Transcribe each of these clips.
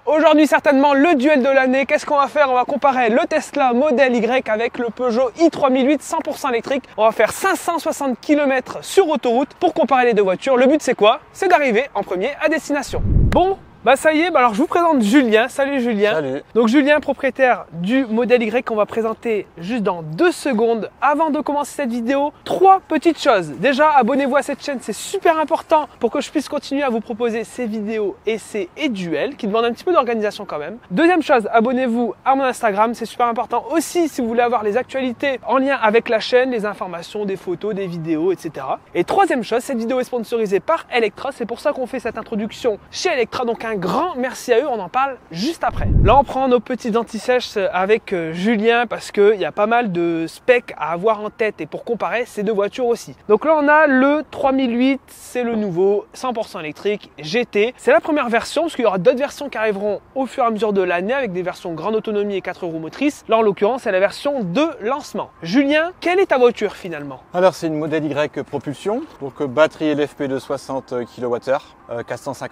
Aujourd'hui certainement le duel de l'année. Qu'est-ce qu'on va faire? On va comparer le Tesla Model Y avec le Peugeot i3008 100% électrique. On va faire 560 km sur autoroute pour comparer les deux voitures. Le but c'est quoi? C'est d'arriver en premier à destination. Bon, bah ça y est, alors je vous présente Julien. Salut Julien. Salut. Donc Julien, propriétaire du Model Y qu'on va présenter juste dans 2 secondes. Avant de commencer cette vidéo, 3 petites choses. Déjà, abonnez-vous à cette chaîne, c'est super important pour que je puisse continuer à vous proposer ces vidéos, essais et duels qui demandent un petit peu d'organisation quand même. Deuxième chose, abonnez-vous à mon Instagram, c'est super important aussi si vous voulez avoir les actualités en lien avec la chaîne, les informations, des photos, des vidéos, etc. Et troisième chose, cette vidéo est sponsorisée par Electra, c'est pour ça qu'on fait cette introduction chez Electra, donc un grand merci à eux, on en parle juste après. Là on prend nos petites anti-sèches avec Julien parce qu'il y a pas mal de specs à avoir en tête et pour comparer ces deux voitures aussi. Donc là on a le 3008, c'est le nouveau 100% électrique GT. C'est la première version parce qu'il y aura d'autres versions qui arriveront au fur et à mesure de l'année avec des versions grande autonomie et 4 roues motrices. Là en l'occurrence c'est la version de lancement. Julien, quelle est ta voiture finalement? Alors c'est une Model Y propulsion, donc batterie LFP de 60 kWh,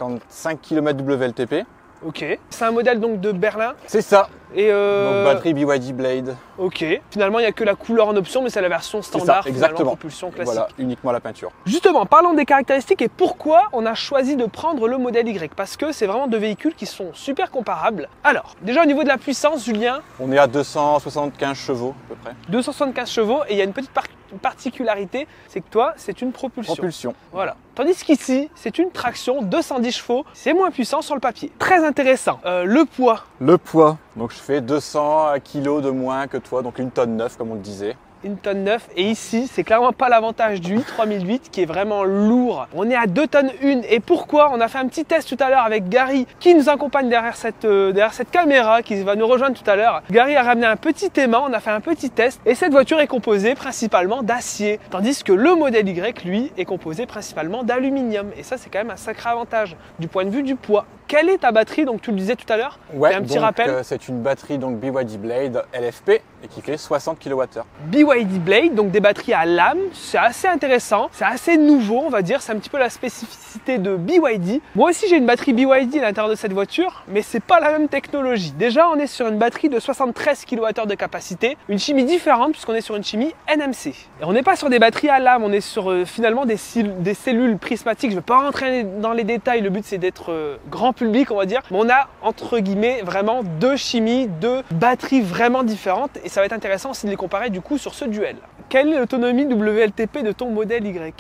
455 km WLTP. Ok. C'est un modèle donc de Berlin. C'est ça. Et Donc batterie BYD Blade. Ok. Finalement, il n'y a que la couleur en option, mais c'est la version standard. Ça, exactement. Propulsion classique. Voilà, uniquement la peinture. Justement, parlons des caractéristiques et pourquoi on a choisi de prendre le Model Y. Parce que c'est vraiment deux véhicules qui sont super comparables. Alors, déjà au niveau de la puissance, Julien. On est à 275 chevaux à peu près. 275 chevaux et il y a une petite particularité, c'est que toi, c'est une propulsion. Propulsion. Voilà. Tandis qu'ici, c'est une traction 210 chevaux. C'est moins puissant sur le papier. Très intéressant. Le poids. Le poids. Donc je fais 200 kg de moins que toi, donc 1,9 tonne comme on le disait. 1,9 tonne. Et ici, c'est clairement pas l'avantage du i3008 qui est vraiment lourd. On est à 2,1 tonnes. Et pourquoi? On a fait un petit test tout à l'heure avec Gary qui nous accompagne derrière cette caméra qui va nous rejoindre tout à l'heure. Gary a ramené un petit aimant, on a fait un petit test et cette voiture est composée principalement d'acier. Tandis que le Model Y, lui, est composé principalement d'aluminium. Et ça, c'est quand même un sacré avantage du point de vue du poids. Quelle est ta batterie? Donc tu le disais tout à l'heure. Ouais, un petit rappel. C'est une batterie donc BYD Blade LFP et qui fait 60 kWh. BYD Blade, donc des batteries à lame, c'est assez intéressant, c'est assez nouveau on va dire, c'est un petit peu la spécificité de BYD. Moi aussi j'ai une batterie BYD à l'intérieur de cette voiture, mais c'est pas la même technologie. Déjà on est sur une batterie de 73 kWh de capacité, une chimie différente puisqu'on est sur une chimie NMC. Et on n'est pas sur des batteries à lame, on est sur finalement des cellules prismatiques. Je ne vais pas rentrer dans les détails, le but c'est d'être grand public on va dire, mais on a entre guillemets vraiment deux chimies, deux batteries vraiment différentes et ça va être intéressant aussi de les comparer du coup sur ce duel. Quelle est l'autonomie WLTP de ton Model Y?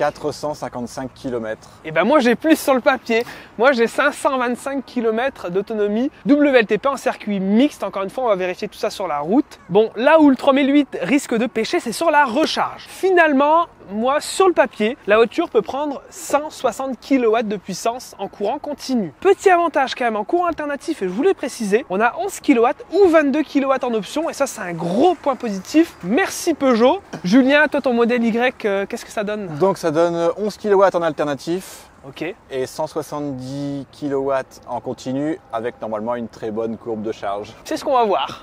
455 km. Et ben moi j'ai plus sur le papier. Moi j'ai 525 km d'autonomie WLTP en circuit mixte. Encore une fois, on va vérifier tout ça sur la route. Bon, là où le 3008 risque de pêcher, c'est sur la recharge. Finalement, moi sur le papier, la voiture peut prendre 160 kW de puissance en courant continu. Petit avantage quand même en courant alternatif, et je voulais préciser, on a 11 kW ou 22 kW en option et ça c'est un gros point positif. Merci Peugeot. Julien, toi ton Model Y, qu'est-ce que ça donne? Donc ça donne 11 kW en alternatif. Ok. Et 170 kW en continu avec normalement une très bonne courbe de charge. C'est ce qu'on va voir.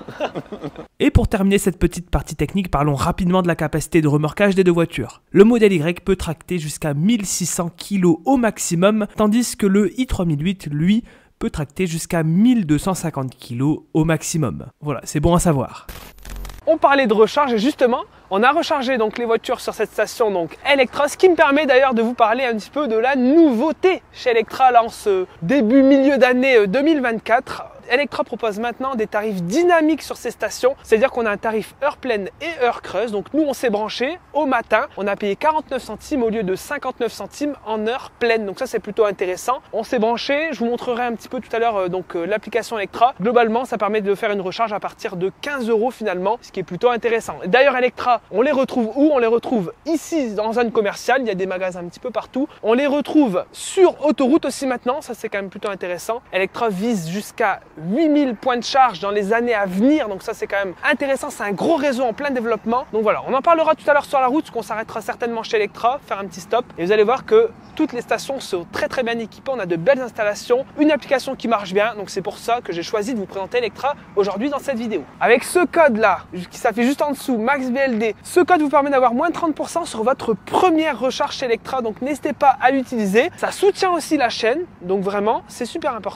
Et pour terminer cette petite partie technique, parlons rapidement de la capacité de remorquage des deux voitures. Le Model Y peut tracter jusqu'à 1600 kg au maximum, tandis que le i3008, lui, peut tracter jusqu'à 1250 kg au maximum. Voilà, c'est bon à savoir. On parlait de recharge et justement, on a rechargé donc les voitures sur cette station donc Electra, ce qui me permet d'ailleurs de vous parler un petit peu de la nouveauté chez Electra là en ce milieu d'année 2024. Electra propose maintenant des tarifs dynamiques sur ces stations, c'est-à-dire qu'on a un tarif heure pleine et heure creuse. Donc nous on s'est branché au matin, on a payé 49 centimes au lieu de 59 centimes en heure pleine. Donc ça c'est plutôt intéressant. On s'est branché, je vous montrerai un petit peu tout à l'heure l'application Electra. Globalement ça permet de faire une recharge à partir de 15 € finalement, ce qui est plutôt intéressant. D'ailleurs Electra, on les retrouve où? On les retrouve ici dans zone commerciale, il y a des magasins un petit peu partout. On les retrouve sur autoroute aussi maintenant, ça c'est quand même plutôt intéressant. Electra vise jusqu'à 8000 points de charge dans les années à venir, donc ça c'est quand même intéressant, c'est un gros réseau en plein développement. Donc voilà, on en parlera tout à l'heure sur la route, parce qu'on s'arrêtera certainement chez Electra, faire un petit stop, et vous allez voir que toutes les stations sont très bien équipées, on a de belles installations, une application qui marche bien, donc c'est pour ça que j'ai choisi de vous présenter Electra aujourd'hui dans cette vidéo. Avec ce code là, qui s'affiche juste en dessous, MaxBLD, ce code vous permet d'avoir moins de 30% sur votre première recharge chez Electra, donc n'hésitez pas à l'utiliser. Ça soutient aussi la chaîne, donc vraiment c'est super important.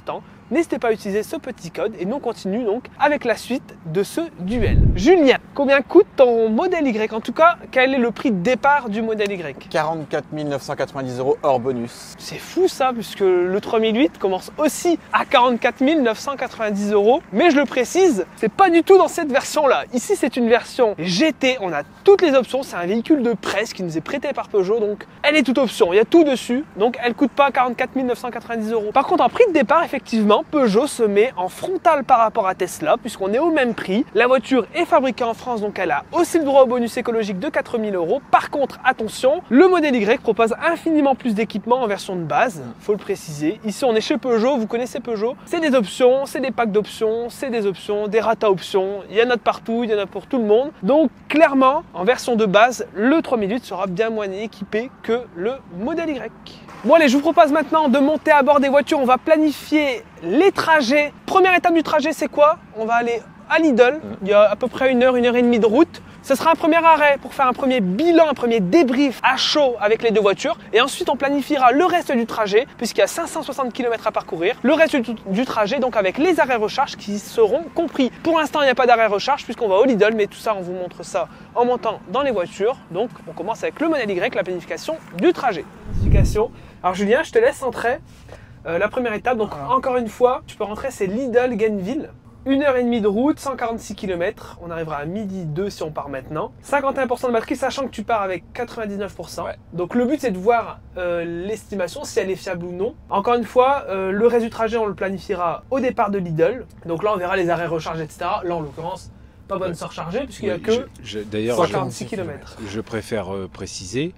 n'hésitez pas à utiliser ce petit code et nous on continue donc avec la suite de ce duel. Julien, combien coûte ton modèle Y? En tout cas, quel est le prix de départ du modèle Y? 44 990 € hors bonus. C'est fou ça, puisque le 3008 commence aussi à 44 990 €. Mais je le précise, c'est pas du tout dans cette version-là. Ici, c'est une version GT. On a toutes les options. C'est un véhicule de presse qui nous est prêté par Peugeot. Donc, elle est toute option. Il y a tout dessus. Donc, elle coûte pas 44 990 €. Par contre, en prix de départ, effectivement, Peugeot se met en frontal par rapport à Tesla, puisqu'on est au même prix. La voiture est fabriquée en France, donc elle a aussi le droit au bonus écologique de 4 000 €. Par contre, attention, le modèle Y propose infiniment plus d'équipements en version de base, faut le préciser. Ici, on est chez Peugeot, vous connaissez Peugeot. C'est des options, c'est des packs d'options, c'est des options, des rata options. Il y en a de partout, il y en a pour tout le monde. Donc, clairement, en version de base, le 3008 sera bien moins équipé que le modèle Y. Bon allez, je vous propose maintenant de monter à bord des voitures. On va planifier les trajets. Première étape du trajet, c'est quoi? On va aller à Lidl. Il y a à peu près 1 heure, 1 heure et demie de route. Ce sera un premier arrêt pour faire un premier bilan, un premier débrief à chaud avec les deux voitures. Et ensuite, on planifiera le reste du trajet, puisqu'il y a 560 km à parcourir. Le reste du trajet, donc avec les arrêts recharge qui seront compris. Pour l'instant, il n'y a pas d'arrêt recharge puisqu'on va au Lidl, mais tout ça, on vous montre ça en montant dans les voitures. Donc, on commence avec le modèle Y, la planification du trajet. Planification. Alors Julien, je te laisse entrer. La première étape, donc encore une fois, tu peux rentrer, c'est Lidl Gainesville. 1 heure et demie de route, 146 km. On arrivera à midi 2 si on part maintenant. 51% de batterie, sachant que tu pars avec 99%. Ouais. Donc le but, c'est de voir l'estimation, si elle est fiable ou non. Encore une fois, le reste du trajet, on le planifiera au départ de Lidl. Donc là, on verra les arrêts recharge, etc. Là, en l'occurrence, pas besoin de se recharger puisqu'il n'y a que 146 km. Je préfère préciser,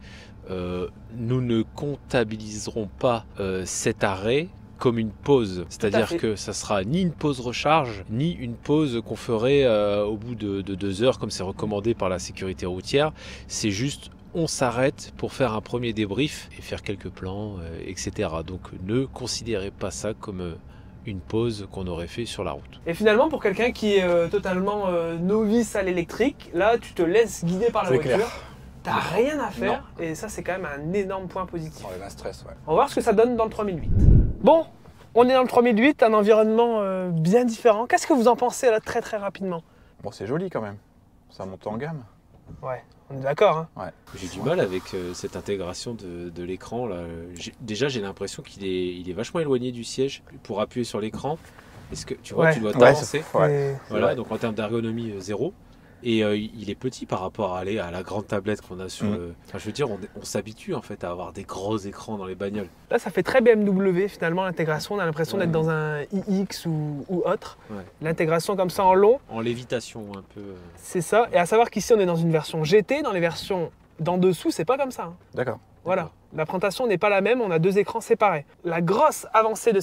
nous ne comptabiliserons pas cet arrêt comme une pause, c'est-à-dire que ça sera ni une pause recharge, ni une pause qu'on ferait au bout de 2 heures, comme c'est recommandé par la sécurité routière. C'est juste, on s'arrête pour faire un premier débrief et faire quelques plans, etc. Donc ne considérez pas ça comme une pause qu'on aurait fait sur la route. Et finalement, pour quelqu'un qui est totalement novice à l'électrique, là, tu te laisses guider par la voiture. Clair. T'as rien à faire, non. Et ça, c'est quand même un énorme point positif. On enlève un stress, ouais. On va voir ce que ça donne dans le 3008. Bon, on est dans le 3008, un environnement bien différent. Qu'est-ce que vous en pensez là, très rapidement? Bon, c'est joli quand même. Ça monte en gamme. Ouais, on est d'accord. Hein. Ouais. J'ai du mal avec cette intégration de l'écran. Déjà, j'ai l'impression qu'il est vachement éloigné du siège pour appuyer sur l'écran. Est-ce que tu vois, tu dois t'avancer. Voilà, donc en termes d'ergonomie, 0. Et il est petit par rapport à la grande tablette qu'on a sur le... Enfin, je veux dire, on s'habitue en fait à avoir des gros écrans dans les bagnoles. Là, ça fait très BMW finalement l'intégration. On a l'impression d'être dans un iX ou autre. Ouais. L'intégration comme ça en long. En lévitation un peu. C'est ça. Et à savoir qu'ici, on est dans une version GT. Dans les versions d'en dessous, c'est pas comme ça. Hein. D'accord. Voilà. La présentation n'est pas la même. On a 2 écrans séparés. La grosse avancée de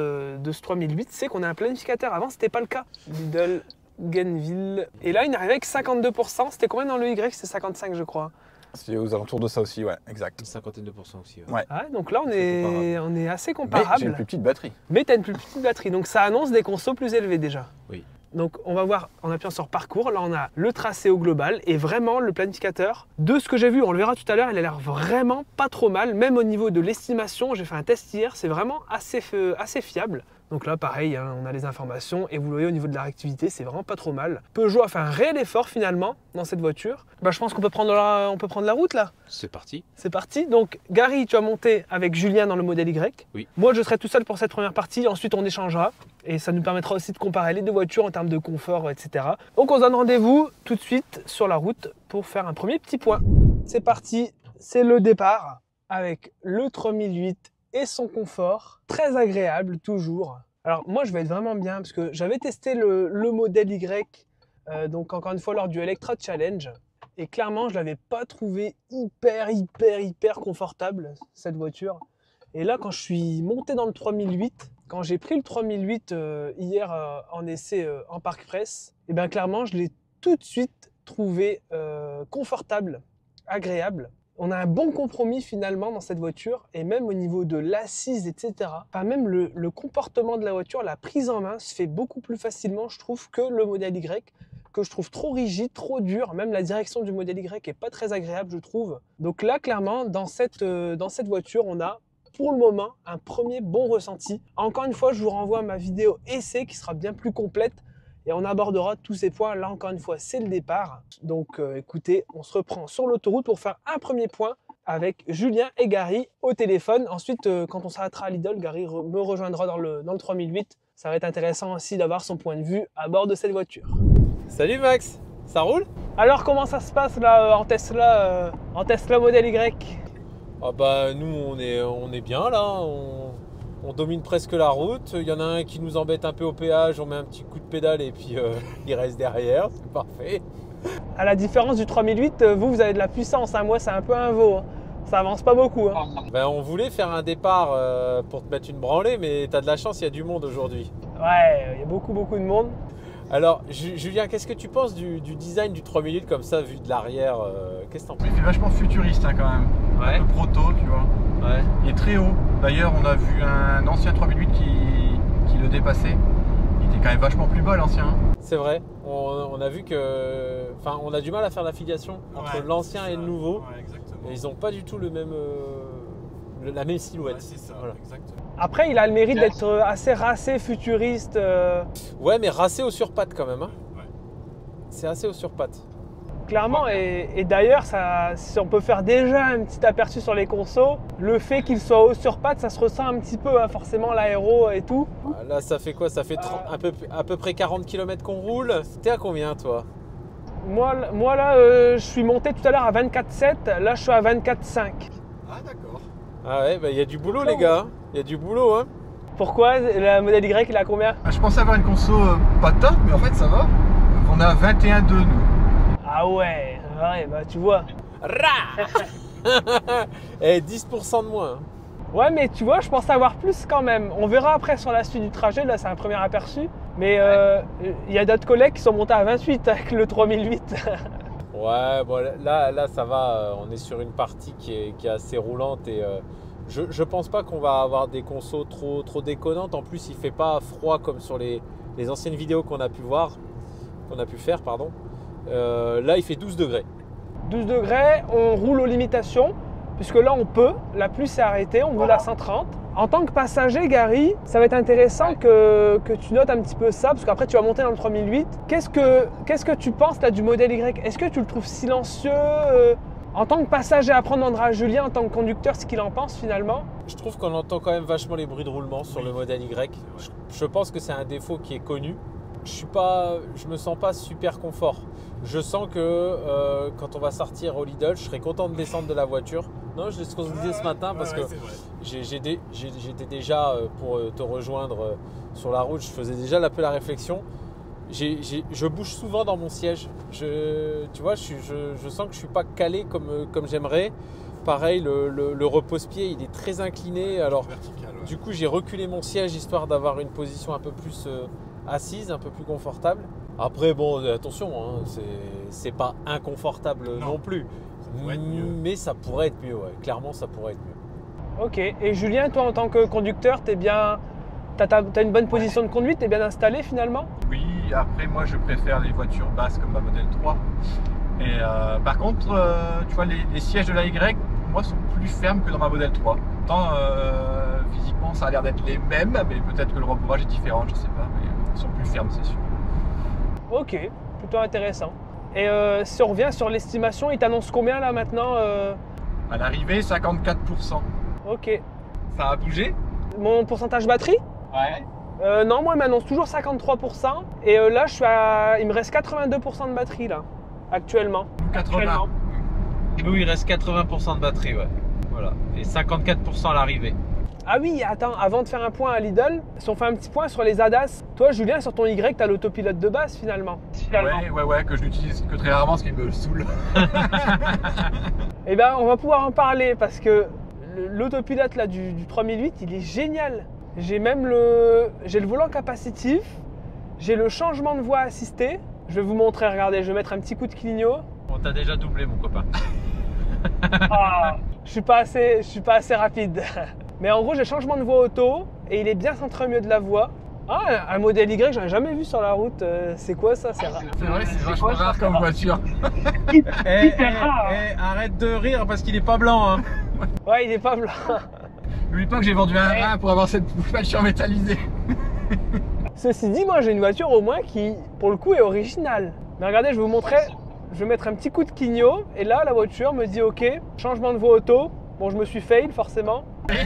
ce 3008, c'est qu'on a un planificateur. Avant, c'était pas le cas. Lidl Gainesville. Et là, il arrive avec 52%. C'était combien dans le Y? C'était 55, je crois. C'est aux alentours de ça aussi, ouais, exact. 52% aussi. Ouais. Ah, donc là, on est assez comparable. Mais j'ai une plus petite batterie. Mais tu as une plus petite batterie. Donc ça annonce des consos plus élevés déjà. Oui. Donc on va voir en appuyant sur parcours. Là, on a le tracé au global et vraiment le planificateur. De ce que j'ai vu, on le verra tout à l'heure, il a l'air vraiment pas trop mal. Même au niveau de l'estimation, j'ai fait un test hier, c'est vraiment assez fiable. Donc là, pareil, hein, on a les informations et vous le voyez au niveau de la réactivité, c'est vraiment pas trop mal. Peugeot a fait un réel effort finalement dans cette voiture. Bah, je pense qu'on peut prendre la route là. C'est parti. C'est parti. Donc Gary, tu as monté avec Julien dans le modèle Y. Oui. Moi, je serai tout seul pour cette première partie. Ensuite, on échangera et ça nous permettra aussi de comparer les deux voitures en termes de confort, etc. Donc on se donne rendez-vous tout de suite sur la route pour faire un premier petit point. C'est parti, c'est le départ avec le 3008 et son confort, très agréable toujours. Alors moi je vais être vraiment bien parce que j'avais testé le modèle Y, donc encore une fois lors du Electra Challenge, et clairement je l'avais pas trouvé hyper confortable cette voiture. Et là quand je suis monté dans le 3008, quand j'ai pris le 3008 hier en essai en Parc Presse, et bien clairement je l'ai tout de suite trouvé confortable, agréable. On a un bon compromis finalement dans cette voiture et même au niveau de l'assise, etc. Enfin, même le comportement de la voiture, la prise en main se fait beaucoup plus facilement, je trouve, que le modèle Y, que je trouve trop rigide, trop dur. Même la direction du modèle Y est pas très agréable, je trouve. Donc là, clairement, dans cette voiture, on a pour le moment un premier bon ressenti. Encore une fois, je vous renvoie à ma vidéo essai qui sera bien plus complète et on abordera tous ces points. Là, encore une fois, c'est le départ. Donc écoutez, on se reprend sur l'autoroute pour faire un premier point avec Julien et Gary au téléphone. Ensuite, quand on s'arrêtera à Lidl, Gary me rejoindra dans le 3008. Ça va être intéressant aussi d'avoir son point de vue à bord de cette voiture. Salut Max, ça roule? Alors comment ça se passe là en Tesla Model Y? Ah bah nous on est bien là, on domine presque la route. Il y en a un qui nous embête un peu au péage, on met un petit coup de pédale et puis il reste derrière, c'est parfait. À la différence du 3008, vous avez de la puissance, hein. Moi c'est un peu un veau, hein. Ça avance pas beaucoup, hein. Ben, on voulait faire un départ pour te mettre une branlée, mais t'as de la chance, il y a du monde aujourd'hui. Ouais, il y a beaucoup de monde. Alors Julien, qu'est-ce que tu penses du design du 3008 comme ça, vu de l'arrière? Qu'est-ce que t'en penses? Il fait vachement futuriste hein, quand même, Ouais. un peu proto, tu vois. Ouais. Il est très haut. D'ailleurs, on a vu un ancien 3008 qui le dépassait. Il était quand même vachement plus bas l'ancien. C'est vrai, on a vu que... Enfin, on a du mal à faire l'affiliation entre Ouais, l'ancien et le nouveau. Ouais, exactement. Et ils n'ont pas du tout le même, la même silhouette. Ouais, c'est ça, Voilà. exactement. Après, il a le mérite d'être assez racé, futuriste. Ouais, mais racé au surpattes quand même. Hein. Ouais. C'est assez au surpattes. Clairement, et d'ailleurs, si on peut faire déjà un petit aperçu sur les consos, le fait qu'il soit haut sur pattes, ça se ressent un petit peu, hein, forcément, l'aéro et tout. Là, ça fait quoi? Ça fait à peu près 40 km qu'on roule. T'es à combien, toi? Moi là, je suis monté tout à l'heure à 24,7, là je suis à 24,5. Ah d'accord. Ah ouais, bah il y a du boulot, les gars. Il y a du boulot, hein. Pourquoi? La Model Y, il a combien? Je pensais avoir une conso pas top, mais en fait ça va. On a 21,2 nous. Ah ouais, bah tu vois. Et 10% de moins. Ouais, mais tu vois, je pense avoir plus quand même. On verra après sur la suite du trajet, là c'est un premier aperçu. Mais il y a d'autres collègues qui sont montés à 28 avec le 3008. Ouais, bon, là ça va. On est sur une partie qui est assez roulante et je pense pas qu'on va avoir des consos trop déconnantes. En plus, il fait pas froid comme sur les anciennes vidéos qu'on a pu faire, pardon. Là, il fait 12 degrés. 12 degrés, on roule aux limitations, puisque là on peut, la pluie s'est arrêtée, on roule à 130. En tant que passager, Gary, ça va être intéressant que tu notes un petit peu ça, parce qu'après tu vas monter dans le 3008. Qu'est-ce que tu penses là du Model Y? Est-ce que tu le trouves silencieux? En tant que passager, après on demandera à Julien en tant que conducteur ce qu'il en pense finalement. Je trouve qu'on entend quand même vachement les bruits de roulement sur le Model Y. Je pense que c'est un défaut qui est connu. Je me sens pas super confort. Je sens que quand on va sortir au Lidl, je serai content de descendre de la voiture. Non, c'est ce qu'on se disait ce matin parce que j'étais déjà pour te rejoindre sur la route, je faisais déjà un peu la réflexion. Je bouge souvent dans mon siège. Tu vois, je sens que je suis pas calé comme j'aimerais. Pareil, le repose-pied, il est très incliné. Alors, Vertical, ouais. du coup, j'ai reculé mon siège histoire d'avoir une position un peu plus assise, un peu plus confortable. Après, bon, attention, hein, c'est pas inconfortable non plus. Ça pourrait être mieux. Mais ça pourrait être mieux, ouais. Clairement, ça pourrait être mieux. Ok, et Julien, toi en tant que conducteur, t'as une bonne position de conduite, t'es bien installé finalement? Oui, après moi je préfère les voitures basses comme ma Model 3. Et par contre, tu vois, les sièges de la Y, pour moi, sont plus fermes que dans ma Model 3. Tant physiquement, ça a l'air d'être les mêmes, mais peut-être que le rembourrage est différent, je sais pas, mais ils sont plus fermes, c'est sûr. Ok, plutôt intéressant. Et si on revient sur l'estimation, il t'annonce combien là maintenant? À l'arrivée, 54%. Ok. Ça a bougé? Mon pourcentage batterie? Ouais. Non, moi il m'annonce toujours 53%. Et là, il me reste 82% de batterie là, actuellement. 80. Nous, il reste 80% de batterie, ouais. Voilà. Et 54% à l'arrivée. Ah oui, attends, avant de faire un point à Lidl, si on fait un petit point sur les ADAS, toi Julien, sur ton Y, t'as l'autopilote de base finalement. Ouais, que je n'utilise que très rarement, ce qui me saoule. Eh bien, on va pouvoir en parler parce que l'autopilote là du 3008, il est génial. J'ai le volant capacitif, j'ai le changement de voie assisté. Je vais vous montrer, regardez, je vais mettre un petit coup de clignot. On t'a déjà doublé, mon copain. Ah, je suis pas assez rapide. Mais en gros, j'ai changement de voie auto et il est bien centré au milieu de la voie. Ah, un Model Y, j'en ai jamais vu sur la route. C'est quoi ça? C'est rare. C'est vrai, c'est vachement rare comme voiture. Arrête de rire parce qu'il est pas blanc, hein. Ouais, il est pas blanc. N'oublie pas que j'ai vendu un rein pour avoir cette voiture métallisée. Ceci dit, moi j'ai une voiture au moins qui, pour le coup, est originale. Mais regardez, je vais vous montrer. Je vais mettre un petit coup de quigno et là, la voiture me dit OK, changement de voie auto. Bon, je me suis fail forcément.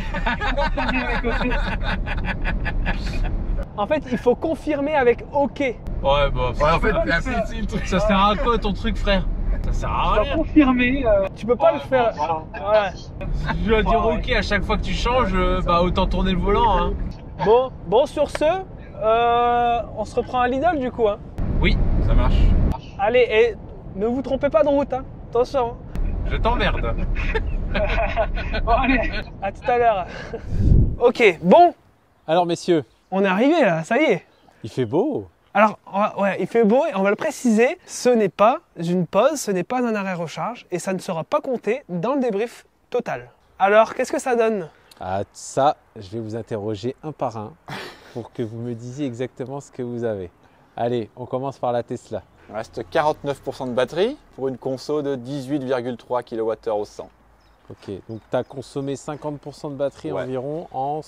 En fait, il faut confirmer avec OK. Ouais, bah, en fait, le truc, ça sert à quoi ton truc, frère? Ça sert à rien. Confirmer. Tu peux pas le faire. Voilà. Je dois dire OK à chaque fois que tu changes, bah autant tourner le volant. Hein. Bon, sur ce, on se reprend à Lidl du coup. Hein. Oui, ça marche. Allez, et ne vous trompez pas de route. Hein. Attention. Je t'emmerde. Bon, allez, à tout à l'heure. Ok, bon, Alors messieurs, on est arrivé là, ça y est. il fait beau. Alors, ouais, il fait beau et on va le préciser, ce n'est pas une pause, ce n'est pas un arrêt recharge et ça ne sera pas compté dans le débrief total. Alors, qu'est-ce que ça donne? Ah ça, je vais vous interroger un par un pour que vous me disiez exactement ce que vous avez. Allez, on commence par la Tesla. Il reste 49% de batterie pour une conso de 18,3 kWh au 100. Ok, donc tu as consommé 50% de batterie Ouais. environ en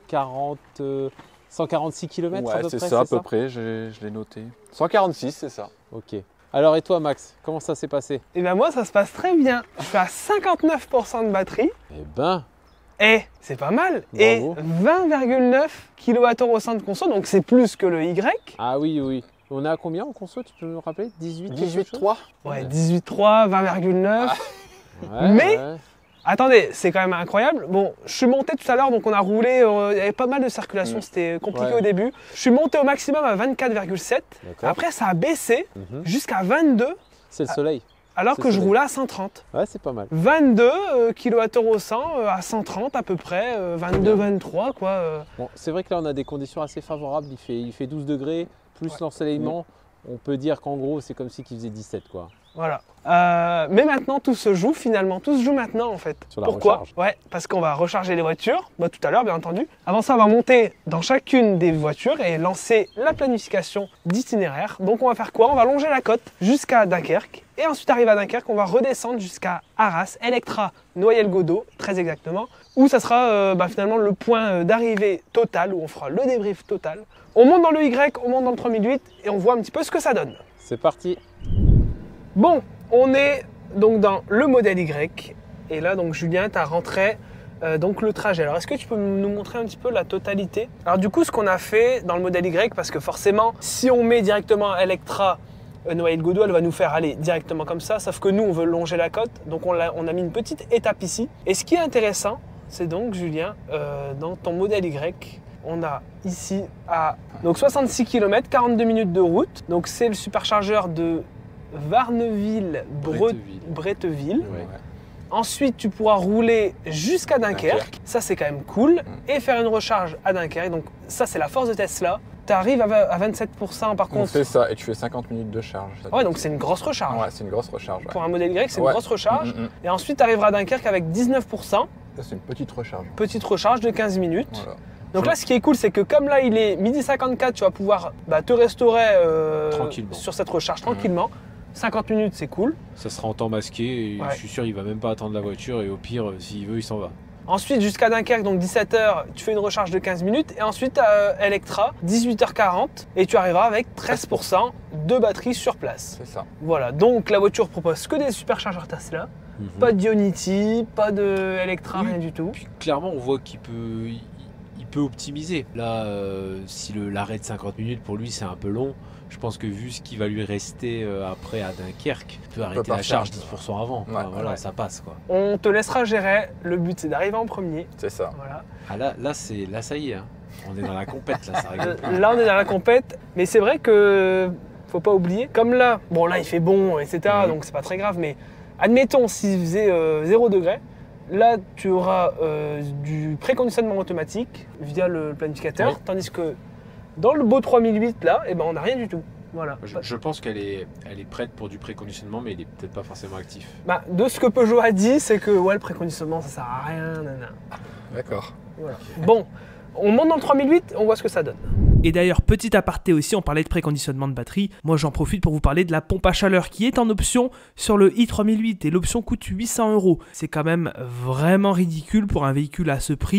146 km à Ouais, peu c'est près, ça à peu près, je l'ai noté. 146, c'est ça. Ok. Alors et toi Max, comment ça s'est passé? Et bien moi, ça se passe très bien. Je suis à 59% de batterie Eh ben, et c'est pas mal. Bravo. Et 20,9 kWh au 100 de conso, donc c'est plus que le Y. ah oui, oui. On est à combien en conso, tu peux me rappeler? 18 quelque chose 18,3. Ouais, 18,3, 20,9. Ouais, Mais- ouais. Attendez, c'est quand même incroyable. Bon, je suis monté tout à l'heure, donc on a roulé, il y avait pas mal de circulation, c'était compliqué Ouais. au début. Je suis monté au maximum à 24,7. D'accord. Après, ça a baissé Mhm. jusqu'à 22, C'est le soleil. alors C'est que je soleil. roulais à 130. Ouais, c'est pas mal. 22 kWh au 100 à 130 à peu près, 22, 23 quoi. Bon, c'est vrai que là on a des conditions assez favorables. Il fait 12 degrés, plus l'ensoleillement. On peut dire qu'en gros c'est comme si il faisait 17 quoi. Voilà. Mais maintenant, tout se joue finalement. Tout se joue maintenant en fait. Sur la Pourquoi? recharge. Ouais, parce qu'on va recharger les voitures, tout à l'heure bien entendu. Avant ça, on va monter dans chacune des voitures et lancer la planification d'itinéraire. Donc on va faire quoi? On va longer la côte jusqu'à Dunkerque. Et ensuite, arrivé à Dunkerque, on va redescendre jusqu'à Arras, Electra, Noyelles-Godault, très exactement. Où ça sera finalement le point d'arrivée total, où on fera le débrief total. On monte dans le Y, on monte dans le 3008 et on voit un petit peu ce que ça donne. C'est parti. Bon, on est donc dans le modèle Y. Et là, donc Julien, tu as rentré donc le trajet. Alors, est-ce que tu peux nous montrer un petit peu la totalité? Alors, du coup, ce qu'on a fait dans le modèle Y, parce que forcément, si on met directement Electra Noyelles-Godault, elle va nous faire aller directement comme ça. Sauf que nous, on veut longer la côte. Donc, on a mis une petite étape ici. Et ce qui est intéressant, c'est donc, Julien, dans ton modèle Y, on a ici à donc 66 km, 42 minutes de route. Donc, c'est le superchargeur de Varneville-Bretteville. Ouais. Ensuite, tu pourras rouler jusqu'à Dunkerque. Ça, c'est quand même cool. Et faire une recharge à Dunkerque. Donc, ça, c'est la force de Tesla. Tu arrives à 27% par On contre. fait ça et tu fais 50 minutes de charge. Ouais, donc c'est une grosse recharge. Ouais, c'est une grosse recharge. Ouais. Pour un modèle Y, c'est Ouais. une grosse recharge. Et ensuite, tu arriveras à Dunkerque avec 19%. Ça, c'est une petite recharge. Petite recharge de 15 minutes. Voilà. Donc là, ce qui est cool, c'est que comme là, il est 12h54, tu vas pouvoir te restaurer Tranquillement. sur cette recharge tranquillement. 50 minutes, c'est cool. Ça sera en temps masqué et Ouais. je suis sûr il va même pas attendre la voiture et au pire s'il veut il s'en va. Ensuite, jusqu'à Dunkerque, donc 17h, tu fais une recharge de 15 minutes. Et ensuite, Electra, 18h40. Et tu arriveras avec 13% de batterie sur place. C'est ça. Voilà, donc la voiture propose que des superchargeurs Tesla. Mhm. Pas de Ionity, pas de Electra, Oui. rien du tout. Puis clairement on voit qu'il peut, il peut optimiser. Là si l'arrêt de 50 minutes pour lui c'est un peu long, je pense que vu ce qui va lui rester après à Dunkerque, il peut arrêter la partir. charge 10% avant. Ouais, Enfin, voilà, ouais. ça passe quoi. On te laissera gérer. Le but, c'est d'arriver en premier. C'est ça. Voilà. Ah là ça y est, hein. On est dans la compète là, ça rigole pas. Là, on est dans la compète. Mais c'est vrai que faut pas oublier. Comme là, bon, là, il fait bon, etc. Donc, c'est pas très grave. Mais admettons, s'il faisait 0 degré, là, tu auras du préconditionnement automatique via le planificateur. Oui. Tandis que dans le beau 3008, là, eh ben, on n'a rien du tout. Voilà. Je pense qu'elle est prête pour du préconditionnement mais il est peut-être pas forcément actif. Bah, de ce que Peugeot a dit, c'est que ouais, le préconditionnement, ça sert à rien. Nanana. D'accord. Voilà. Bon, on monte dans le 3008, on voit ce que ça donne. Et d'ailleurs, petit aparté aussi, on parlait de préconditionnement de batterie. Moi, j'en profite pour vous parler de la pompe à chaleur qui est en option sur le i3008 et l'option coûte 800 €. C'est quand même vraiment ridicule pour un véhicule à ce prix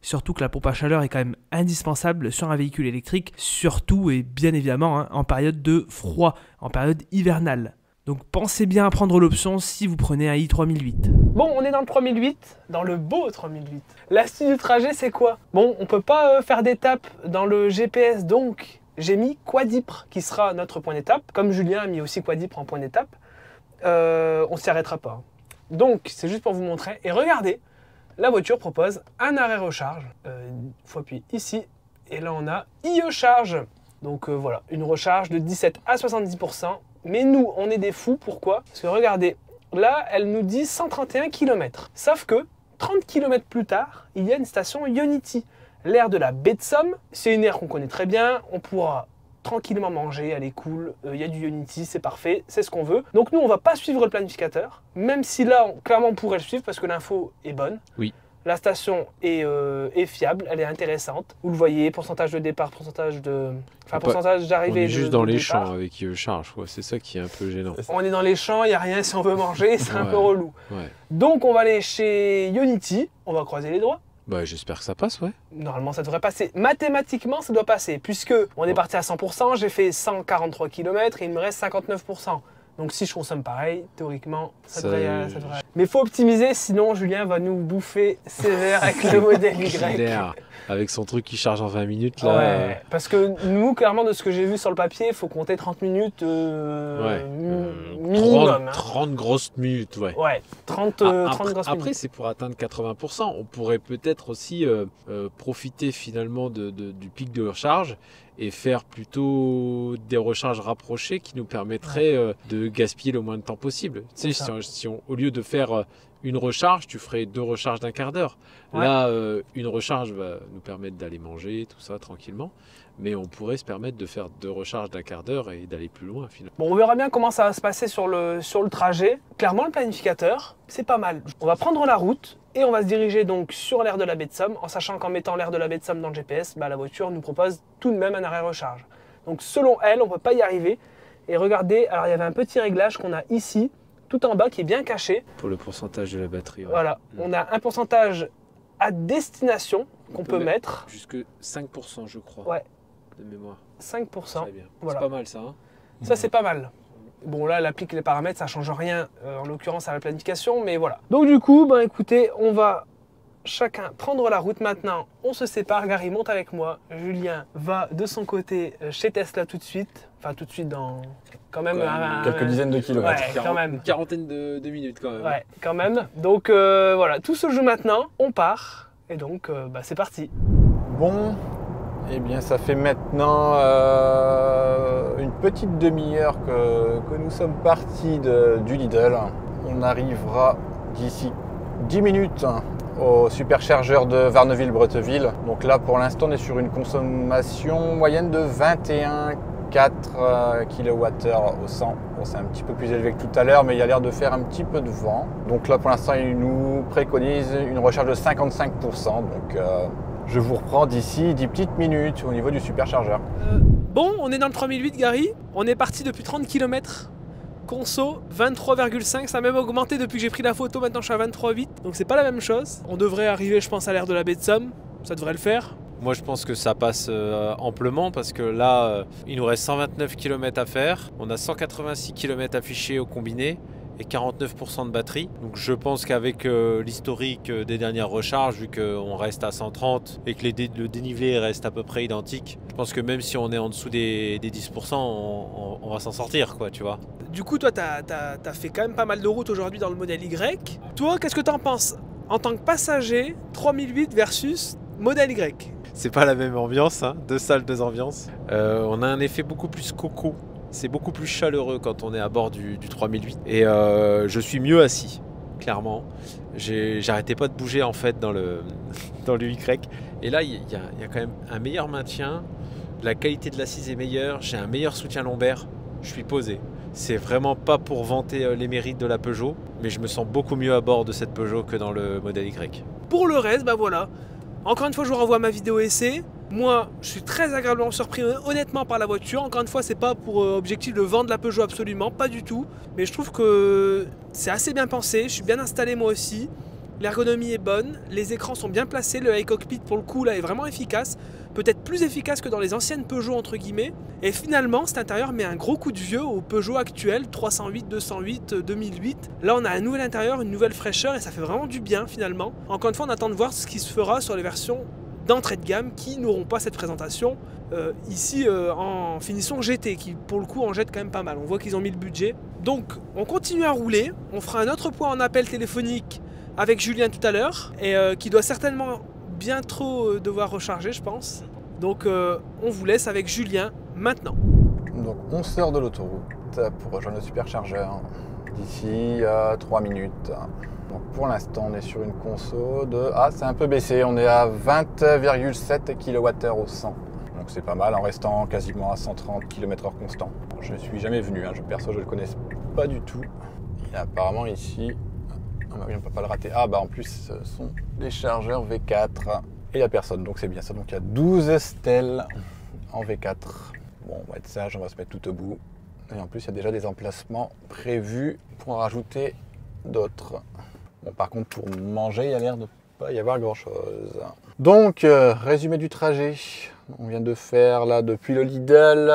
Surtout que la pompe à chaleur est quand même indispensable sur un véhicule électrique, surtout et bien évidemment en période de froid, en période hivernale. Donc pensez bien à prendre l'option si vous prenez un i3008. Bon, on est dans le 3008, dans le beau 3008. L'astuce du trajet, c'est quoi? Bon, on peut pas faire d'étape dans le GPS, donc j'ai mis Quadipre, qui sera notre point d'étape. Comme Julien a mis aussi Quadipre en point d'étape, on s'y arrêtera pas. Donc, c'est juste pour vous montrer. Et regardez, la voiture propose un arrêt recharge. Il faut appuyer ici, et là on a IE Charge. Donc voilà, une recharge de 17 à 70%. Mais nous, on est des fous, pourquoi? Parce que regardez, là, elle nous dit 131 km. Sauf que 30 km plus tard, il y a une station Ionity. L'aire de la baie de Somme, c'est une aire qu'on connaît très bien, on pourra tranquillement manger, elle est cool, il y a du Ionity, c'est parfait, c'est ce qu'on veut. Donc nous, on va pas suivre le planificateur, même si là, clairement, on pourrait le suivre parce que l'info est bonne. Oui. La station est fiable, elle est intéressante. Vous le voyez, pourcentage de départ, pourcentage de... Enfin, pourcentage d'arrivée. On est juste dans les départ. champs avec IE Charge, c'est ça qui est un peu gênant. On est dans les champs, il n'y a rien si on veut manger, c'est un peu relou. Ouais. Donc on va aller chez Ionity, on va croiser les doigts. Bah, j'espère que ça passe, ouais. Normalement, ça devrait passer. Mathématiquement, ça doit passer, puisque on est parti à 100%, j'ai fait 143 km et il me reste 59%. Donc si je consomme pareil, théoriquement, ça devrait... Mais il faut optimiser, sinon Julien va nous bouffer sévère avec le modèle Y. Avec son truc qui charge en 20 minutes, là. Ouais, parce que nous, clairement, de ce que j'ai vu sur le papier, il faut compter 30 minutes minimum. 30 grosses minutes, ouais. Ouais, 30 grosses minutes. Après, c'est pour atteindre 80%. On pourrait peut-être aussi profiter finalement du pic de recharge et faire plutôt des recharges rapprochées qui nous permettraient de gaspiller le moins de temps possible. Tu sais, si on, au lieu de faire une recharge, tu ferais 2 recharges d'1 quart d'heure. Ouais. Là, une recharge va nous permettre d'aller manger, tout ça, tranquillement. Mais on pourrait se permettre de faire 2 recharges d'1 quart d'heure et d'aller plus loin, finalement. Bon, on verra bien comment ça va se passer sur le trajet. Clairement, le planificateur, c'est pas mal. On va prendre la route et on va se diriger donc sur l'aire de la baie de Somme, en sachant qu'en mettant l'aire de la baie de Somme dans le GPS, la voiture nous propose tout de même un arrêt recharge. Donc selon elle, on ne peut pas y arriver. Et regardez, alors il y avait un petit réglage qu'on a ici, tout en bas, qui est bien caché. Pour le pourcentage de la batterie. Ouais. Voilà, on a un pourcentage à destination qu'on peut mettre. Jusque 5%, je crois. Ouais. De mémoire. 5%. Très bien. Voilà. C'est pas mal ça. Hein, ça, c'est pas mal. Bon, là, elle applique les paramètres, ça change rien, en l'occurrence à la planification, mais voilà. Donc du coup, écoutez, on va chacun prendre la route maintenant. On se sépare, Gary monte avec moi. Julien va de son côté chez Tesla tout de suite. Enfin, tout de suite dans quand même quelques dizaines de kilomètres. Ouais, quand même. Une quarantaine de minutes quand même. Ouais, quand même. Donc voilà, tout se joue maintenant. On part. Et donc, c'est parti. Bon, eh bien, ça fait maintenant une petite demi-heure que nous sommes partis du Lidl. On arrivera d'ici 10 minutes au superchargeur de Varneville-Bretteville. Donc là, pour l'instant, on est sur une consommation moyenne de 21,4 kWh au 100. Bon, c'est un petit peu plus élevé que tout à l'heure, mais il y a l'air de faire un petit peu de vent. Donc là, pour l'instant, il nous préconise une recharge de 55%. Donc je vous reprends d'ici 10 petites minutes au niveau du superchargeur. Bon, on est dans le 3008, Gary. On est parti depuis 30 km. Conso 23,5, ça a même augmenté depuis que j'ai pris la photo, maintenant je suis à 23,8, donc c'est pas la même chose. On devrait arriver, je pense, à l'aire de la baie de Somme, ça devrait le faire. Moi je pense que ça passe amplement parce que là, il nous reste 129 km à faire, on a 186 km affichés au combiné et 49% de batterie. Donc je pense qu'avec l'historique des dernières recharges, vu qu'on reste à 130 et que le dénivelé reste à peu près identique, je pense que même si on est en dessous des 10%, on va s'en sortir, quoi, tu vois. Du coup, toi, t'as fait quand même pas mal de routes aujourd'hui dans le modèle Y. Toi, qu'est-ce que t'en penses en tant que passager 3008 versus modèle Y? C'est pas la même ambiance, hein, 2 salles, 2 ambiances. On a un effet beaucoup plus coco. C'est beaucoup plus chaleureux quand on est à bord du 3008 et je suis mieux assis, clairement. J'arrêtais pas de bouger en fait dans le Y et là il y a quand même un meilleur maintien, la qualité de l'assise est meilleure, j'ai un meilleur soutien lombaire, je suis posé. C'est vraiment pas pour vanter les mérites de la Peugeot, mais je me sens beaucoup mieux à bord de cette Peugeot que dans le modèle Y. Pour le reste, voilà. Encore une fois, je vous renvoie à ma vidéo essai. Moi, je suis très agréablement surpris honnêtement par la voiture. Encore une fois, c'est pas pour objectif de vendre la Peugeot, absolument, pas du tout. Mais je trouve que c'est assez bien pensé, je suis bien installé moi aussi. l'ergonomie est bonne, les écrans sont bien placés, le iCockpit pour le coup là est vraiment efficace, peut-être plus efficace que dans les anciennes Peugeot entre guillemets. Et finalement cet intérieur met un gros coup de vieux au Peugeot actuel, 308, 208, 2008. Là on a un nouvel intérieur, une nouvelle fraîcheur et ça fait vraiment du bien finalement. Encore une fois on attend de voir ce qui se fera sur les versions d'entrée de gamme qui n'auront pas cette présentation ici en finition GT qui pour le coup en jette quand même pas mal. On voit qu'ils ont mis le budget. Donc on continue à rouler, on fera un autre point en appel téléphonique avec Julien tout à l'heure et qui doit certainement bientôt devoir recharger je pense. Donc on vous laisse avec Julien maintenant. Donc on sort de l'autoroute pour rejoindre le superchargeur d'ici 3 minutes. Donc pour l'instant on est sur une conso de... Ah c'est un peu baissé, on est à 20,7 kWh au 100. Donc c'est pas mal en restant quasiment à 130 km/h constant. Je ne suis jamais venu, perso je ne le connais pas du tout. Il y a apparemment ici... Ah bah oui, on ne peut pas le rater. Ah bah en plus ce sont des chargeurs V4 et il n'y a personne donc c'est bien ça. Donc il y a 12 stèles en V4. Bon on va être sage, on va se mettre tout au bout. Et en plus il y a déjà des emplacements prévus pour en rajouter d'autres. Bon, par contre, pour manger, il y a l'air de ne pas y avoir grand-chose. Donc, résumé du trajet. On vient de faire, là, depuis le Lidl,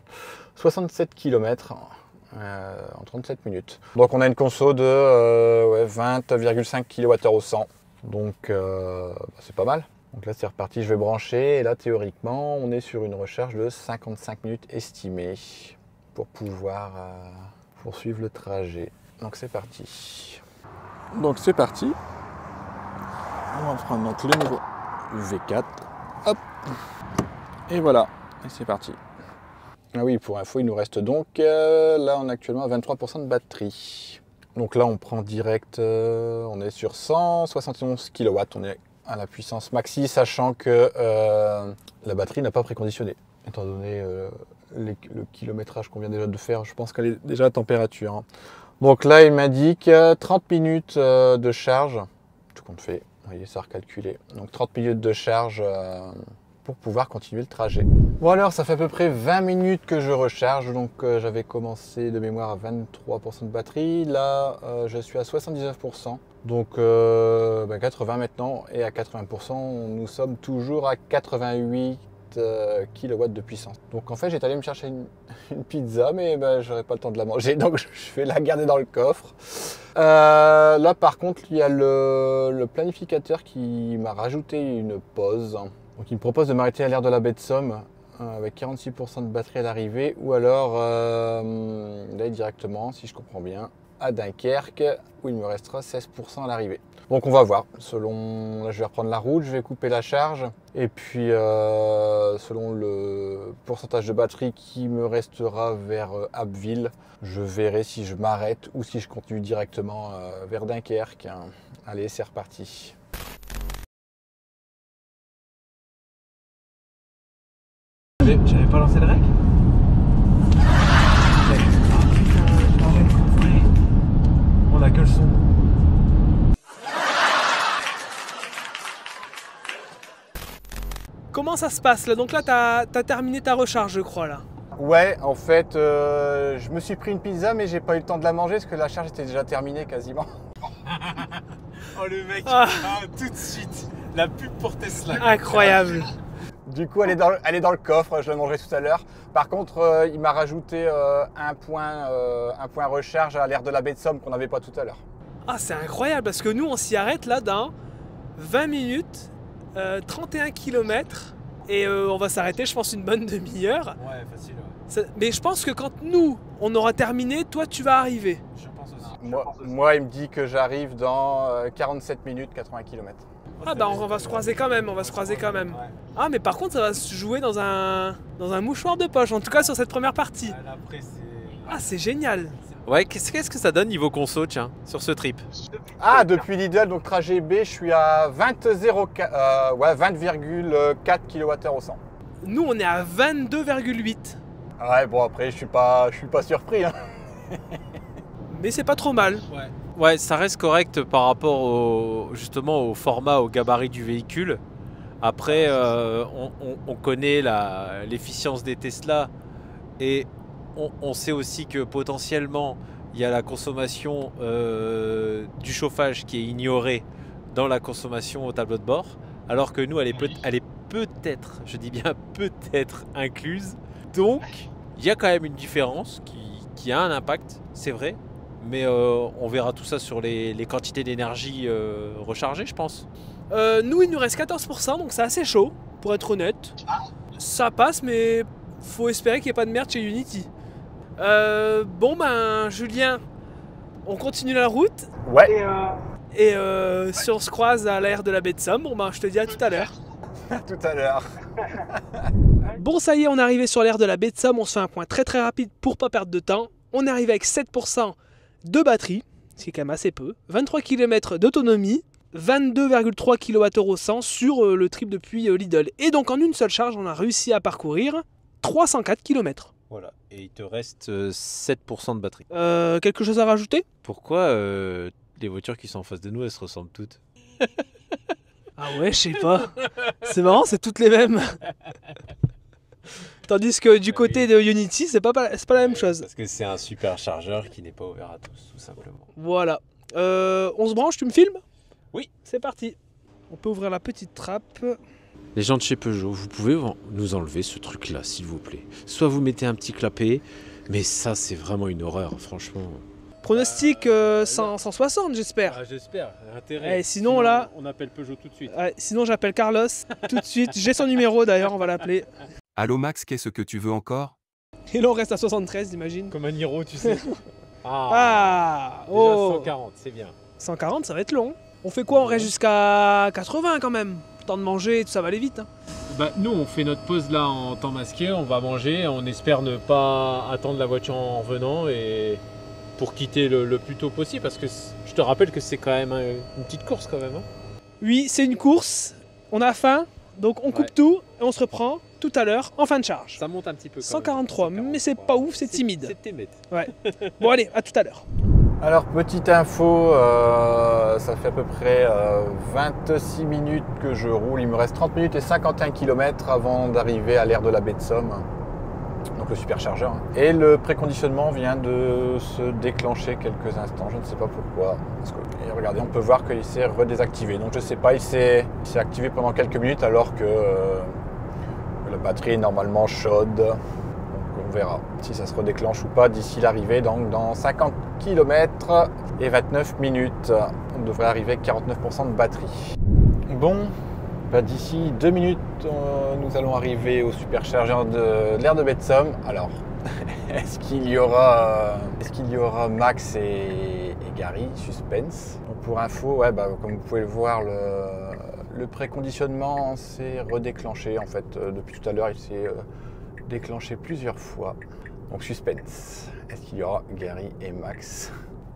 67 km en 37 minutes. Donc, on a une conso de 20,5 kWh au 100. Donc, c'est pas mal. Donc là, c'est reparti, je vais brancher. Et là, théoriquement, on est sur une recharge de 55 minutes estimée pour pouvoir poursuivre le trajet. Donc, c'est parti. Donc c'est parti, on va prendre donc le niveau V4, hop, et voilà, et c'est parti. Ah oui, pour info, il nous reste donc, là on est actuellement à 23% de batterie. Donc là on prend direct, on est sur 171 kW, on est à la puissance maxi, sachant que la batterie n'a pas préconditionné, étant donné le kilométrage qu'on vient déjà de faire, je pense qu'elle est déjà à température. Donc là, il m'indique 30 minutes de charge, tout compte fait, vous voyez, ça a recalculé. Donc 30 minutes de charge pour pouvoir continuer le trajet. Bon alors, ça fait à peu près 20 minutes que je recharge, donc j'avais commencé de mémoire à 23% de batterie, là je suis à 79%, donc 80 maintenant, et à 80%, nous sommes toujours à 88 kW de puissance. Donc en fait j'étais allé me chercher une pizza mais j'aurais pas le temps de la manger donc je vais la garder dans le coffre. Là par contre il y a le planificateur qui m'a rajouté une pause. Donc il me propose de m'arrêter à l'aire de la baie de Somme avec 46% de batterie à l'arrivée ou alors d'aller directement si je comprends bien à Dunkerque où il me restera 16% à l'arrivée. Donc on va voir, selon, là je vais reprendre la route, je vais couper la charge et puis selon le pourcentage de batterie qui me restera vers Abbeville, je verrai si je m'arrête ou si je continue directement vers Dunkerque. Allez, c'est reparti. J'avais pas lancé le rec. On a que le son. Comment ça se passe là? Donc là, t'as terminé ta recharge, je crois là. Ouais, en fait, je me suis pris une pizza, mais j'ai pas eu le temps de la manger parce que la charge était déjà terminée quasiment. Oh le mec, tout de suite, la pub pour Tesla. Incroyable. Du coup, elle est dans le coffre, je la mangerai tout à l'heure. Par contre, il m'a rajouté un point recharge à l'aire de la baie de Somme qu'on n'avait pas tout à l'heure. Ah, c'est incroyable parce que nous, on s'y arrête là dans 20 minutes, 31 km et on va s'arrêter, je pense, une bonne demi-heure. Ouais, facile. Ouais. Mais je pense que quand nous, on aura terminé, toi, tu vas arriver. Je pense aussi. Moi, il me dit que j'arrive dans 47 minutes, 80 km. Ah bah on va se croiser quand même, Ouais. Ah mais par contre ça va se jouer dans un mouchoir de poche, en tout cas sur cette première partie. Après, Ah c'est génial. Ouais, qu'est-ce que ça donne niveau conso, tiens, sur ce trip? Ah, depuis Lidl, donc trajet B, je suis à 20,4 kWh au 100. Nous on est à 22,8. Ouais, bon après, je suis pas surpris. Hein. Mais c'est pas trop mal. Ouais, ça reste correct par rapport justement au format, au gabarit du véhicule. Après, on connaît l'efficience des Tesla et on sait aussi que potentiellement il y a la consommation du chauffage qui est ignorée dans la consommation au tableau de bord, alors que nous, elle est peut-être, je dis bien peut-être incluse. Donc, il y a quand même une différence qui a un impact, c'est vrai, mais on verra tout ça sur les quantités d'énergie rechargées, je pense. Nous, il nous reste 14%, donc c'est assez chaud, pour être honnête. Ça passe, mais faut espérer qu'il n'y ait pas de merde chez Unity. Bon, ben, Julien, on continue la route. Ouais. Et si on se croise à l'aire de la baie de Somme, bon, ben, je te dis à tout à l'heure. À tout à l'heure. Bon, ça y est, on est arrivé sur l'aire de la baie de Somme. On se fait un point très très rapide pour pas perdre de temps. On est arrivé avec 7% de batterie, ce qui est quand même assez peu. 23 km d'autonomie. 22,3 kWh au 100 sur le trip depuis Lidl. Et donc en une seule charge, on a réussi à parcourir 304 km. Voilà, et il te reste 7% de batterie. Quelque chose à rajouter? Pourquoi les voitures qui sont en face de nous, elles se ressemblent toutes? Ah ouais, je sais pas. C'est marrant, c'est toutes les mêmes. Tandis que du côté de Unity, c'est pas la même chose. Parce que c'est un superchargeur qui n'est pas ouvert à tous, tout simplement. Voilà. On se branche, tu me filmes? Oui. C'est parti. On peut ouvrir la petite trappe. Les gens de chez Peugeot, vous pouvez nous enlever ce truc-là, s'il vous plaît. Soit vous mettez un petit clapet, mais ça, c'est vraiment une horreur, franchement. Pronostic 160, j'espère. Ah, j'espère. Intérêt. Sinon, là, on appelle Peugeot tout de suite. sinon, j'appelle Carlos tout de suite. J'ai son numéro d'ailleurs, on va l'appeler. Allô Max, qu'est-ce que tu veux encore? Et là, on reste à 73, j'imagine. Comme un Niro, tu sais. Ah, déjà oh. 140, c'est bien. 140, ça va être long. On fait quoi? On reste jusqu'à 80 quand même. Le temps de manger, tout ça va aller vite. Hein. Bah, nous, on fait notre pause là en temps masqué, on va manger, on espère ne pas attendre la voiture en revenant et pour quitter le plus tôt possible parce que je te rappelle que c'est quand même une petite course quand même. Hein. Oui, c'est une course, on a faim, donc on coupe tout et on se reprend tout à l'heure en fin de charge. Ça monte un petit peu quand 143, même. mais c'est pas ouf, c'est timide. C'est timide. Ouais. Bon allez, à tout à l'heure. Alors, petite info, ça fait à peu près 26 minutes que je roule. Il me reste 30 minutes et 51 km avant d'arriver à l'aire de la baie de Somme, donc le superchargeur. Et le préconditionnement vient de se déclencher quelques instants, je ne sais pas pourquoi. Parce que, et regardez, on peut voir qu'il s'est redésactivé. Donc je ne sais pas, il s'est activé pendant quelques minutes alors que la batterie est normalement chaude. On verra si ça se redéclenche ou pas d'ici l'arrivée, donc dans 50 km et 29 minutes. On devrait arriver avec 49% de batterie. Bon, bah d'ici 2 minutes, nous allons arriver au superchargeur de l'aire de baie de Somme. Alors, est-ce qu'il y aura Max et Gary? Suspense. Donc pour info, ouais, bah, comme vous pouvez le voir, le préconditionnement s'est redéclenché. En fait, depuis tout à l'heure, il s'est déclenché plusieurs fois. Donc suspense. Est-ce qu'il y aura Gary et Max?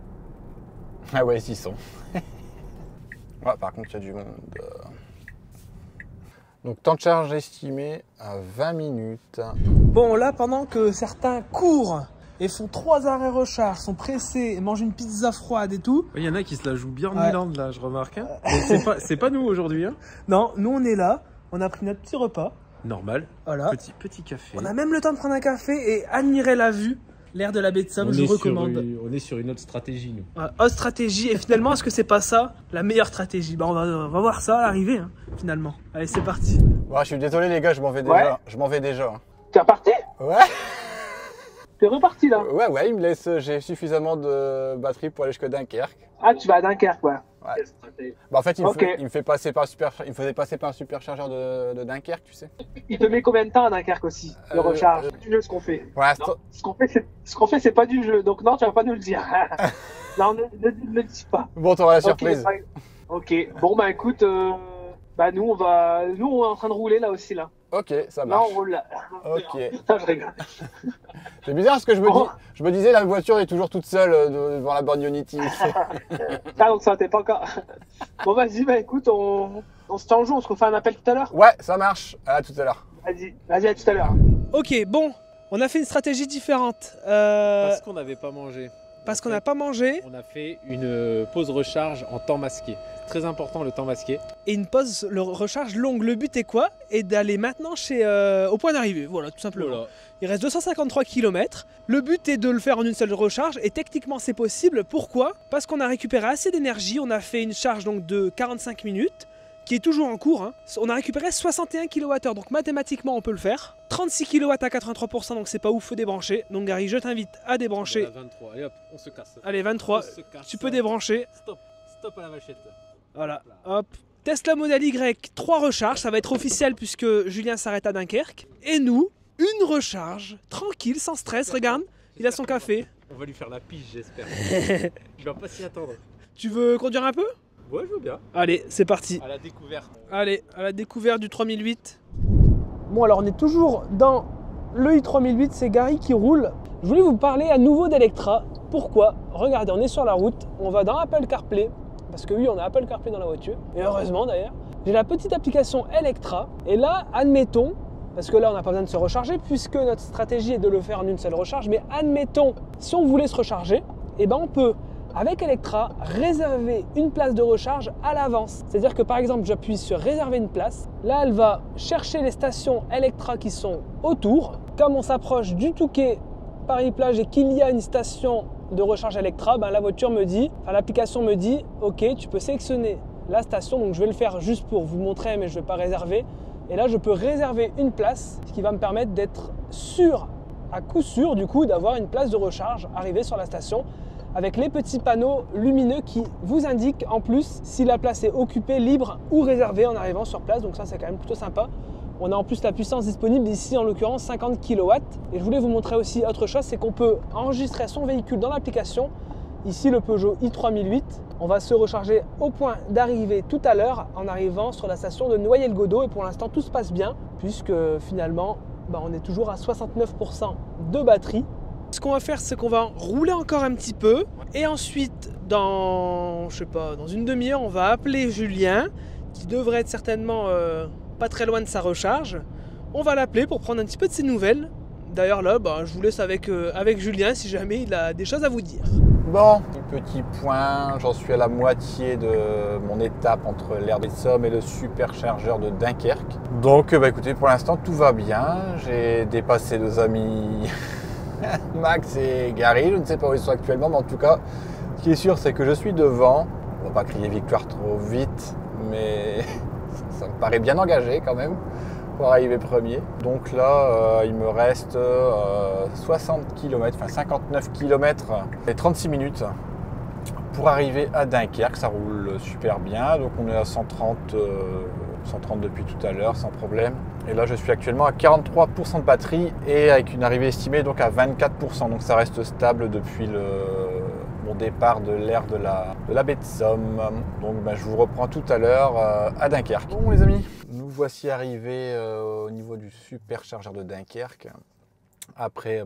Ah ouais, ils y sont. Ouais, par contre, il y a du monde. Donc temps de charge estimé à 20 minutes. Bon, là, pendant que certains courent et font 3 arrêts recharge, sont pressés et mangent une pizza froide et tout. Il y en a qui se la jouent bien en Ouais. Irlande là, je remarque. Hein. C'est pas nous aujourd'hui. Hein. Non, nous on est là, on a pris notre petit repas. Normal. Voilà. Petit café. On a même le temps de prendre un café et admirer la vue. L'air de la baie de Somme, je recommande. On est sur une autre stratégie, nous. Autre stratégie, et finalement, est-ce que c'est pas ça la meilleure stratégie? Bah, on va voir ça à l'arrivée, hein, finalement. Allez, c'est parti. Ouais, je suis désolé les gars, je m'en vais déjà. Ouais. Je m'en vais déjà. T'es reparti? Ouais. T'es reparti là? Ouais, il me laisse. J'ai suffisamment de batterie pour aller jusqu'à Dunkerque. Ah, tu vas à Dunkerque, ouais. Ouais. Bah, en fait, il me faisait passer par un superchargeur de Dunkerque, tu sais. Il te met combien de temps à Dunkerque aussi, le recharge? C'est du jeu ce qu'on fait. Pour l'instant, Ce qu'on fait, c'est pas du jeu, donc non, tu vas pas nous le dire. Non, ne le dis pas. bon, t'auras la surprise. Ok, bon bah écoute, bah nous on est en train de rouler là aussi là. Ok, ça Là marche. on roule là. Ok. Ça, je rigole. C'est bizarre parce que Bon. je me disais la voiture est toujours toute seule devant la borne Unity. Ah donc ça t'es pas encore. Bon vas-y, bah écoute, on se tient en jeu, on se refait un appel tout à l'heure. Ouais, ça marche. À tout à l'heure. Vas-y, à tout à l'heure. Ok, bon, on a fait une stratégie différente. Parce qu'on n'avait pas mangé. Parce qu'on n'a pas mangé. On a fait une pause recharge en temps masqué. très important le temps masqué. Et une pause recharge longue. Le but est quoi? Et d'aller maintenant au point d'arrivée. Voilà, tout simplement. Voilà. Il reste 253 km. Le but est de le faire en une seule recharge et techniquement c'est possible. Pourquoi? Parce qu'on a récupéré assez d'énergie. On a fait une charge donc de 45 minutes qui est toujours en cours. Hein. On a récupéré 61 kWh, donc mathématiquement on peut le faire. 36 kW à 83%, donc c'est pas ouf, faut débrancher. Donc Gary, je t'invite à débrancher. Voilà, 23, allez hop, on se casse. Allez, 23, On se casse. tu peux débrancher. Stop à la machette. Voilà, hop. Tesla Model Y, 3 recharges, ça va être officiel puisque Julien s'arrête à Dunkerque. Et nous, une recharge, tranquille, sans stress, regarde, il a son café. On va lui faire la pige, j'espère. Il va pas s'y attendre. Tu veux conduire un peu? Ouais, je veux bien. Allez, c'est parti. À la découverte. Allez, à la découverte du 3008. Bon, alors on est toujours dans le i3008, c'est Gary qui roule. Je voulais vous parler à nouveau d'Electra. Pourquoi? Regardez, on est sur la route, on va dans Apple CarPlay, parce que oui, on a Apple CarPlay dans la voiture, et heureusement d'ailleurs. J'ai la petite application Electra, et là, admettons, parce que là, on n'a pas besoin de se recharger, puisque notre stratégie est de le faire en une seule recharge, mais admettons, si on voulait se recharger, eh ben on peut, avec Electra, réserver une place de recharge à l'avance. C'est-à-dire que par exemple, j'appuie sur réserver une place. Là, elle va chercher les stations Electra qui sont autour. Comme on s'approche du Touquet Paris-Plage et qu'il y a une station de recharge Electra, ben, la voiture me dit, enfin l'application me dit, ok, tu peux sélectionner la station. Donc je vais le faire juste pour vous montrer, mais je ne vais pas réserver. Et là, je peux réserver une place, ce qui va me permettre d'être sûr, à coup sûr du coup, d'avoir une place de recharge arrivée sur la station, avec les petits panneaux lumineux qui vous indiquent en plus si la place est occupée, libre ou réservée en arrivant sur place. Donc ça, c'est quand même plutôt sympa. On a en plus la puissance disponible ici, en l'occurrence 50 kW. Et je voulais vous montrer aussi autre chose, c'est qu'on peut enregistrer son véhicule dans l'application. Ici, le Peugeot i3008. On va se recharger au point d'arrivée tout à l'heure en arrivant sur la station de Noyelles-Godault. Et pour l'instant, tout se passe bien puisque finalement, on est toujours à 69% de batterie. Ce qu'on va faire, c'est qu'on va rouler encore un petit peu et ensuite, dans une demi-heure, on va appeler Julien qui devrait être certainement pas très loin de sa recharge. On va l'appeler pour prendre un petit peu de ses nouvelles. D'ailleurs là, je vous laisse avec Julien si jamais il a des choses à vous dire. Bon, petit point, j'en suis à la moitié de mon étape entre l'aire des Sommes et le superchargeur de Dunkerque. Donc écoutez, pour l'instant tout va bien. J'ai dépassé nos amis Max et Gary, je ne sais pas où ils sont actuellement, mais en tout cas, ce qui est sûr, c'est que je suis devant. On va pas crier victoire trop vite, mais ça me paraît bien engagé quand même pour arriver premier. Donc là, il me reste 60 km, enfin 59 km et 36 minutes pour arriver à Dunkerque. Ça roule super bien, donc on est à 130 depuis tout à l'heure sans problème. Et là je suis actuellement à 43% de batterie et avec une arrivée estimée donc à 24%. Donc ça reste stable depuis mon départ de l'aire de la baie de Somme. Donc je vous reprends tout à l'heure à Dunkerque. Bon les amis, nous voici arrivés au niveau du superchargeur de Dunkerque. Après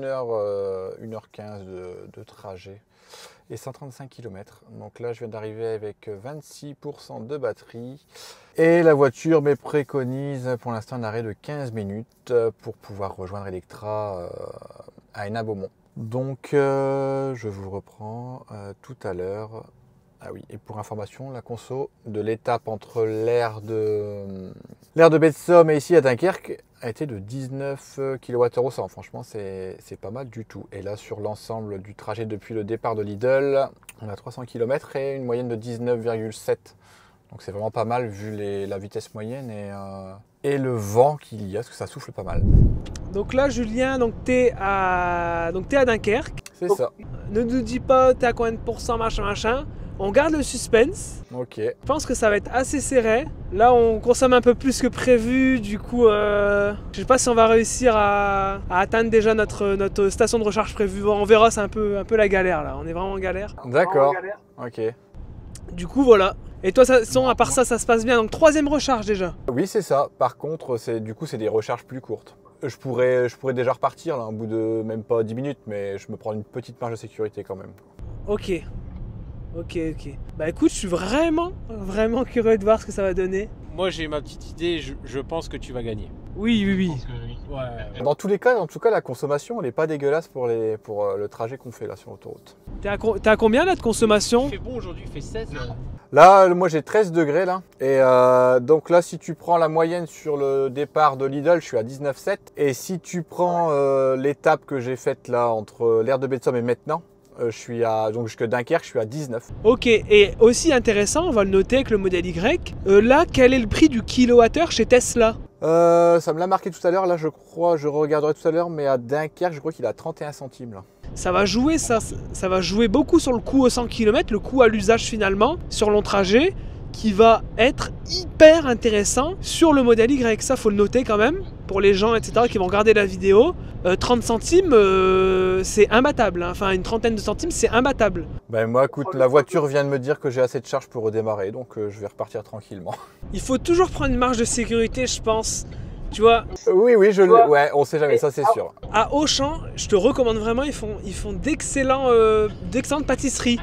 1h15 de trajet et 135 km. Donc là, je viens d'arriver avec 26% de batterie. Et la voiture me préconise pour l'instant un arrêt de 15 minutes pour pouvoir rejoindre Electra à Hénin-Beaumont. Donc je vous reprends tout à l'heure. Ah oui, et pour information, la conso de l'étape entre l'aire de baie de Somme et ici à Dunkerque a été de 19 kWh au 100. Franchement, c'est pas mal du tout. Et là, sur l'ensemble du trajet depuis le départ de Lidl, on a 300 km et une moyenne de 19,7. Donc c'est vraiment pas mal vu la vitesse moyenne et le vent qu'il y a, parce que ça souffle pas mal. Donc là, Julien, t'es à Dunkerque. C'est ça. Ne nous dis pas t'es à combien de pourcents, machin. On garde le suspense. Ok. Je pense que ça va être assez serré. Là, on consomme un peu plus que prévu. Du coup, je sais pas si on va réussir à atteindre déjà notre station de recharge prévue. On verra, c'est un peu la galère là. On est vraiment en galère. D'accord. Ok. Du coup, voilà. Et toi, à part ça se passe bien. Donc, 3e recharge déjà. Oui, c'est ça. Par contre, c'est des recharges plus courtes. Je pourrais déjà repartir là, au bout de même pas 10 minutes, mais je me prends une petite marge de sécurité quand même. Ok. Ok. Bah écoute, je suis vraiment curieux de voir ce que ça va donner. Moi j'ai ma petite idée, je pense que tu vas gagner. Oui. Ouais. Dans tous les cas, en tout cas, la consommation, elle n'est pas dégueulasse pour le trajet qu'on fait là sur l'autoroute. T'es à combien là de consommation? Il fait bon aujourd'hui, il fait 16. Là, moi j'ai 13 degrés là. Et donc là, si tu prends la moyenne sur le départ de Lidl, je suis à 19,7. Et si tu prends l'étape que j'ai faite là entre l'aire de Baie de Somme et maintenant, je suis donc jusque Dunkerque, je suis à 19. Ok, et aussi intéressant, on va le noter avec le modèle Y. Là, quel est le prix du kilowattheure chez Tesla? Ça me l'a marqué tout à l'heure, là je crois, je regarderai tout à l'heure, mais à Dunkerque, je crois qu'il a 31 centimes là. Ça va jouer, ça va jouer beaucoup sur le coût au 100 km, le coût à l'usage finalement, sur long trajet, qui va être hyper intéressant sur le modèle Y. Ça, faut le noter quand même, pour les gens, etc., qui vont regarder la vidéo. 30 centimes, c'est imbattable. Hein. Enfin, une trentaine de centimes, c'est imbattable. Ben moi, écoute, la voiture vient de me dire que j'ai assez de charge pour redémarrer, donc je vais repartir tranquillement. Il faut toujours prendre une marge de sécurité, je pense. Tu vois, Oui, ouais, on sait jamais, ça c'est sûr. à Auchan, je te recommande vraiment, ils font d'excellentes pâtisseries.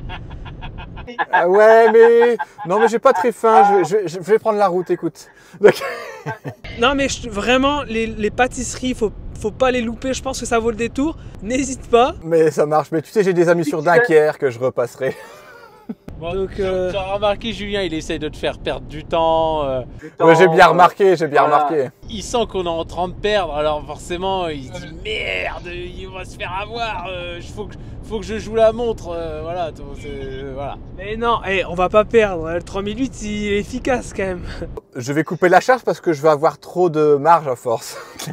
Ah ouais, mais non, mais j'ai pas très faim, je vais prendre la route, écoute. Donc... Non, mais vraiment, les pâtisseries, faut pas les louper, je pense que ça vaut le détour. N'hésite pas. Mais ça marche, mais tu sais, j'ai des amis sur Dunkerque que je repasserai. Bon, Donc, tu as remarqué, Julien, il essaye de te faire perdre du temps. Ouais, j'ai bien remarqué, remarqué. Il sent qu'on est en train de perdre, alors forcément, il se dit merde, il va se faire avoir. Faut que je joue la montre. Voilà. Mais non, on va pas perdre. Le 3008, il est efficace quand même. Je vais couper la charge parce que je vais avoir trop de marge à force.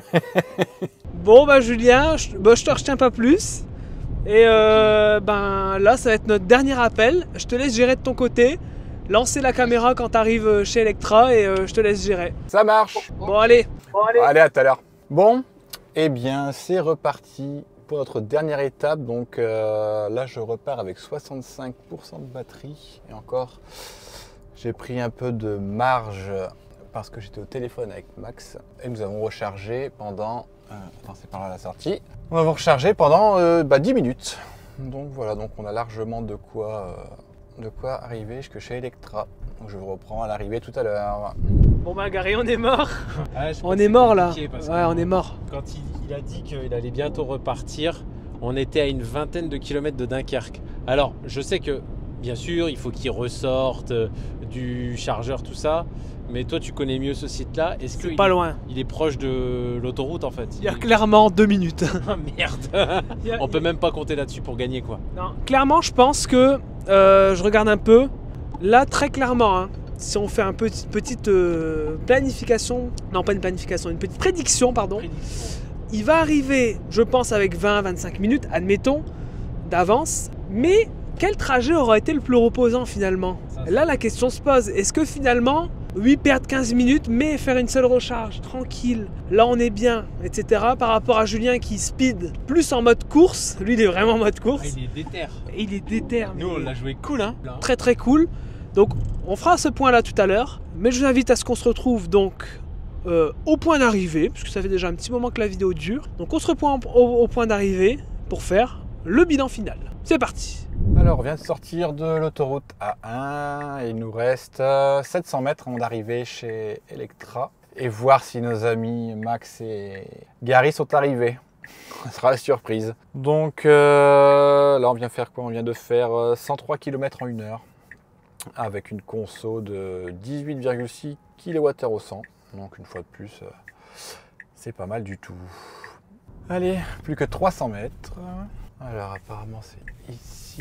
Bon, bah Julien, je te retiens pas plus. Et là, ça va être notre dernier appel. Je te laisse gérer de ton côté. Lancer la caméra quand tu arrives chez Electra et je te laisse gérer. Ça marche. Bon, allez. Allez, à tout à l'heure. Bon, eh bien, c'est reparti pour notre dernière étape. Donc là, je repars avec 65% de batterie. Et encore, j'ai pris un peu de marge parce que j'étais au téléphone avec Max. Et nous avons rechargé pendant... attends, c'est par là la sortie. Nous avons rechargé pendant 10 minutes. Donc voilà, donc on a largement de quoi arriver jusque chez Electra. Donc je vous reprends à l'arrivée tout à l'heure. Bon bah Gary, on est mort. Ouais, On est mort là. Ouais, On est mort. Quand il a dit qu'il allait bientôt repartir, on était à une vingtaine de kilomètres de Dunkerque. Alors, je sais que, bien sûr, il faut qu'il ressorte du chargeur, tout ça. Mais toi, tu connais mieux ce site-là. Est-ce que pas loin. Il est proche de l'autoroute en fait. Il y a clairement 2 minutes. Ah merde. On peut même pas compter là-dessus pour gagner quoi. Non, clairement, je pense que je regarde un peu. Là, très clairement, hein, si on fait une petite planification, non pas une planification, une petite prédiction, pardon. Il va arriver, je pense, avec 20-25 minutes, admettons, d'avance. Mais quel trajet aura été le plus reposant finalement? Là, la question se pose. Est-ce que finalement, oui, perdre 15 minutes, mais faire une seule recharge, tranquille, là on est bien, etc. Par rapport à Julien qui speed plus en mode course. Lui, il est vraiment en mode course. Ah, il est déter. Et il est déter. Nous, on l'a joué cool, hein. Très très cool. Donc, on fera ce point-là tout à l'heure. Mais je vous invite à ce qu'on se retrouve donc au point d'arrivée, puisque ça fait déjà un petit moment que la vidéo dure. Donc, on se retrouve au point d'arrivée pour faire le bilan final. C'est parti. Alors, on vient de sortir de l'autoroute A1 et il nous reste 700 mètres avant d'arriver chez Electra et voir si nos amis Max et Gary sont arrivés. Ce sera la surprise. Donc là, on vient faire quoi? On vient de faire 103 km en 1 heure avec une conso de 18,6 kWh au 100. Donc une fois de plus, c'est pas mal du tout. Allez, plus que 300 mètres. Alors apparemment c'est ici.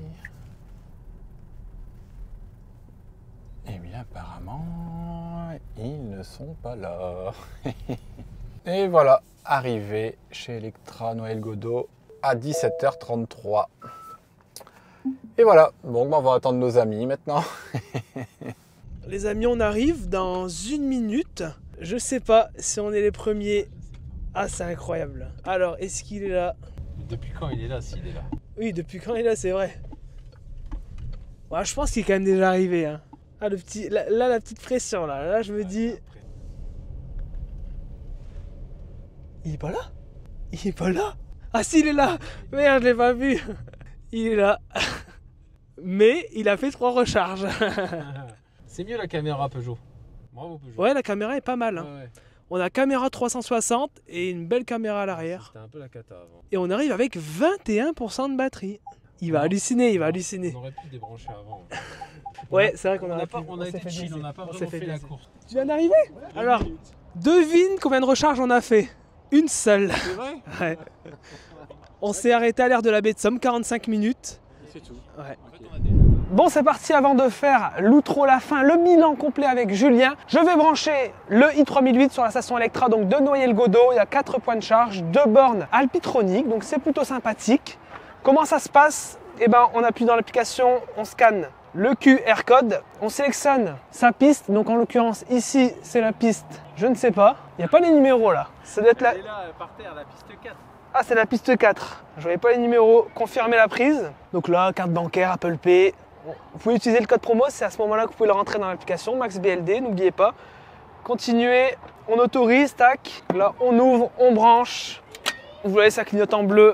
Eh bien apparemment ils ne sont pas là. Et voilà, arrivé chez Electra Noël Godot à 17h33. Et voilà, bon on va attendre nos amis maintenant. Les amis, on arrive dans 1 minute. Je sais pas si on est les premiers. Ah, c'est incroyable. Alors, est-ce qu'il est là? Depuis quand il est là, s'il est là? Oui, depuis quand il est là, c'est vrai. Ouais, je pense qu'il est quand même déjà arrivé. Hein. Ah, là, la petite pression, là. Là, je me dis... Il est pas là? Il est pas là? Ah si, il est là! Merde, je l'ai pas vu! Il est là. mais il a fait 3 recharges. C'est mieux la caméra Peugeot. Bravo Peugeot. Ouais, la caméra est pas mal. Hein. Ouais. On a caméra 360 et une belle caméra à l'arrière. C'était un peu la cata avant. Et on arrive avec 21% de batterie. Il va halluciner, il va halluciner. On aurait pu débrancher avant. Ouais, c'est vrai qu'on On aurait a, pu. pas, on a s'est été fait chill, baiser. on n'a pas On vraiment s'est fait fait la baiser. course. Tu viens d'arriver? Alors, devine combien de recharges on a fait? Une seule. C'est vrai? Ouais. On s'est arrêté à l'aire de la baie de Somme, 45 minutes. C'est tout. Ouais. En fait, on a des... Bon, c'est parti. Avant de faire l'outro, la fin, le bilan complet avec Julien, je vais brancher le i3008 sur la station Electra, donc de Noyelles-Godault. Il y a 4 points de charge, 2 bornes Alpitronic, donc c'est plutôt sympathique. Comment ça se passe? Eh ben, on appuie dans l'application, on scanne le QR code, on sélectionne sa piste. Donc en l'occurrence, ici, c'est la piste, je ne sais pas. Il n'y a pas les numéros là. Ça doit être la... Elle est là, par terre, la piste 4. Ah, c'est la piste 4. Je voyais pas les numéros. Confirmer la prise. Donc là, carte bancaire, Apple Pay. Vous pouvez utiliser le code promo, c'est à ce moment-là que vous pouvez le rentrer dans l'application, MaxBLD, n'oubliez pas. Continuez, on autorise, tac. Là, on ouvre, on branche. Vous voyez, ça clignote en bleu.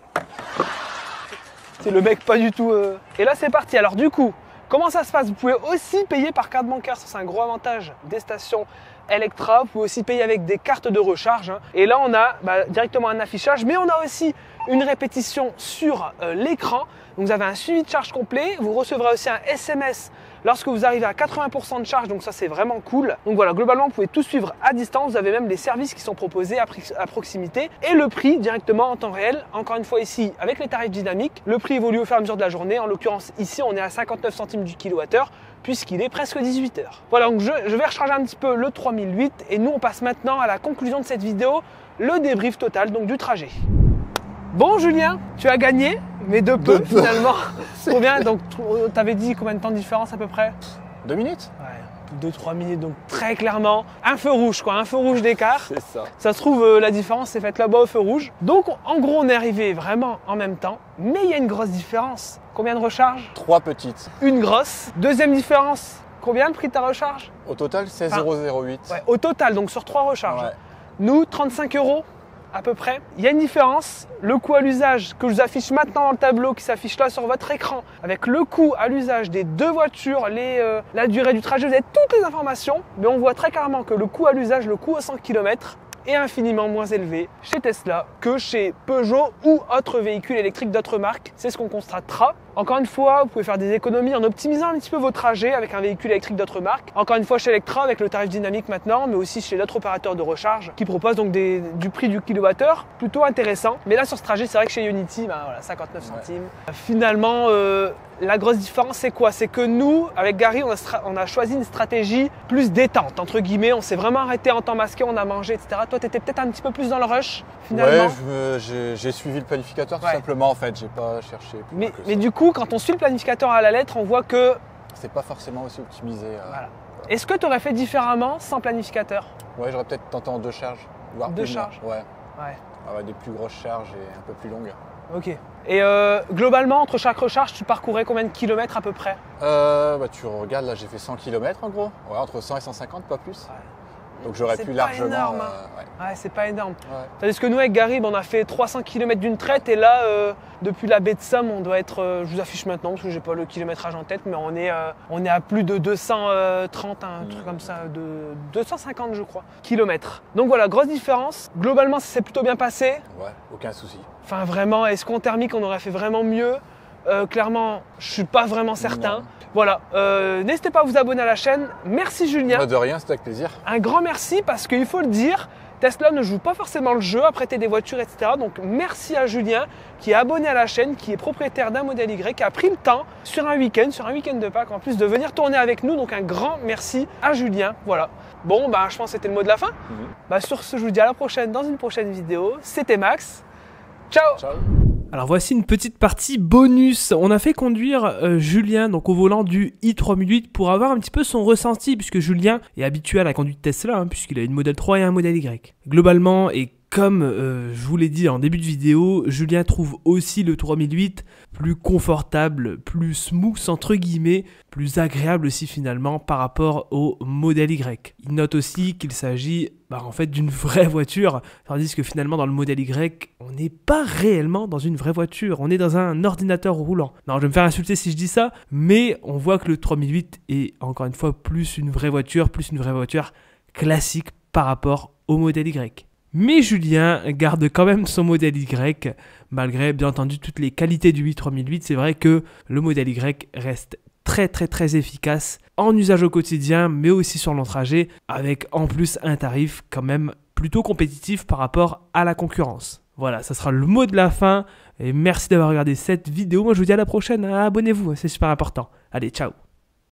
C'est le mec pas du tout... Et là, c'est parti. Alors du coup, comment ça se passe? Vous pouvez aussi payer par carte bancaire, ça c'est un gros avantage des stations Electra. Vous pouvez aussi payer avec des cartes de recharge. Hein. Et là, on a directement un affichage, mais on a aussi une répétition sur l'écran. Donc vous avez un suivi de charge complet. Vous recevrez aussi un SMS lorsque vous arrivez à 80% de charge. Donc ça, c'est vraiment cool. Donc voilà, globalement, vous pouvez tout suivre à distance. Vous avez même les services qui sont proposés à proximité. Et le prix directement en temps réel. Encore une fois ici, avec les tarifs dynamiques, le prix évolue au fur et à mesure de la journée. En l'occurrence, ici, on est à 59 centimes du kilowattheure, puisqu'il est presque 18 h. Voilà, donc je vais recharger un petit peu le 3008 et nous on passe maintenant à la conclusion de cette vidéo, le débrief total donc du trajet. Bon Julien, tu as gagné, mais de peu finalement. Combien? Donc tu avais dit combien de temps de différence à peu près? 2 minutes? Ouais, 2-3 minutes, donc très clairement un feu rouge quoi, un feu rouge d'écart. C'est ça. Ça se trouve la différence s'est faite là-bas au feu rouge. Donc en gros on est arrivé vraiment en même temps, mais il y a une grosse différence. Combien de recharges? 3 petites. Une grosse. Deuxième différence, combien le prix de ta recharge? Au total, c'est 0,08. Ouais, au total, donc sur 3 recharges. Ouais. Nous, 35 € à peu près. Il y a une différence. Le coût à l'usage que je vous affiche maintenant dans le tableau qui s'affiche là sur votre écran, avec le coût à l'usage des 2 voitures, la durée du trajet, vous avez toutes les informations. Mais on voit très clairement que le coût à l'usage, le coût au 100 km, est infiniment moins élevé chez Tesla que chez Peugeot ou autres véhicules électriques d'autres marques. C'est ce qu'on constatera. Encore une fois, vous pouvez faire des économies en optimisant un petit peu vos trajets avec un véhicule électrique d'autres marques. Encore une fois chez Electra avec le tarif dynamique maintenant, mais aussi chez d'autres opérateurs de recharge qui proposent donc du prix du kilowattheure plutôt intéressant. Mais là sur ce trajet, c'est vrai que chez Ionity, voilà, 59 centimes. Finalement, la grosse différence c'est quoi? C'est que nous, avec Gary, on a choisi une stratégie plus détente, entre guillemets. On s'est vraiment arrêté en temps masqué, on a mangé, etc. Toi, tu étais peut-être un petit peu plus dans le rush finalement. Ouais, j'ai suivi le planificateur tout simplement en fait. J'ai pas cherché plus que ça. Mais du coup, quand on suit le planificateur à la lettre, on voit que c'est pas forcément aussi optimisé. Voilà. Est-ce que tu aurais fait différemment sans planificateur? Ouais, j'aurais peut-être tenté en 2 charges. Voire 2 charges? Ouais. Ouais. Ah ouais, des plus grosses charges et un peu plus longues. Ok. Et globalement, entre chaque recharge, tu parcourais combien de kilomètres à peu près? Tu regardes, là j'ai fait 100 km en gros. Ouais, entre 100 et 150, pas plus. Ouais. Donc j'aurais pu largement... Énorme, hein. Ouais, c'est pas énorme. Ouais. Tandis que nous, avec Gary, on a fait 300 km d'une traite et là, depuis la baie de Somme, on doit être, je vous affiche maintenant parce que j'ai pas le kilométrage en tête, mais on est à plus de 230, un truc comme ça, de 250 je crois, kilomètres. Donc voilà, grosse différence. Globalement, ça s'est plutôt bien passé. Ouais, aucun souci. Enfin vraiment, est-ce qu'en thermique, on aurait fait vraiment mieux? Clairement, je suis pas vraiment certain. Non. Voilà, n'hésitez pas à vous abonner à la chaîne. Merci Julien. De rien, c'était avec plaisir. Un grand merci parce qu'il faut le dire, Tesla ne joue pas forcément le jeu à prêter des voitures, etc. Donc merci à Julien qui est abonné à la chaîne, qui est propriétaire d'un modèle Y, qui a pris le temps sur un week-end de Pâques en plus de venir tourner avec nous. Donc un grand merci à Julien. Voilà. Bon, je pense que c'était le mot de la fin. Sur ce, je vous dis à la prochaine dans une prochaine vidéo. C'était Max. Ciao. Ciao. Alors voici une petite partie bonus. On a fait conduire Julien donc au volant du i3008 pour avoir un petit peu son ressenti puisque Julien est habitué à la conduite Tesla puisqu'il a une Model 3 et un Model Y. Globalement et comme je vous l'ai dit en début de vidéo, Julien trouve aussi le 3008 plus confortable, plus smooth entre guillemets, plus agréable aussi finalement par rapport au modèle Y. Il note aussi qu'il s'agit en fait d'une vraie voiture, tandis que finalement dans le modèle Y, on n'est pas réellement dans une vraie voiture, on est dans un ordinateur roulant. Non, je vais me faire insulter si je dis ça, mais on voit que le 3008 est encore une fois plus une vraie voiture classique par rapport au modèle Y. Mais Julien garde quand même son modèle Y, malgré bien entendu toutes les qualités du i3008. C'est vrai que le modèle Y reste très efficace en usage au quotidien, mais aussi sur long trajet, avec en plus un tarif quand même plutôt compétitif par rapport à la concurrence. Voilà, ça sera le mot de la fin, et merci d'avoir regardé cette vidéo. Moi je vous dis à la prochaine, abonnez-vous, c'est super important. Allez, ciao.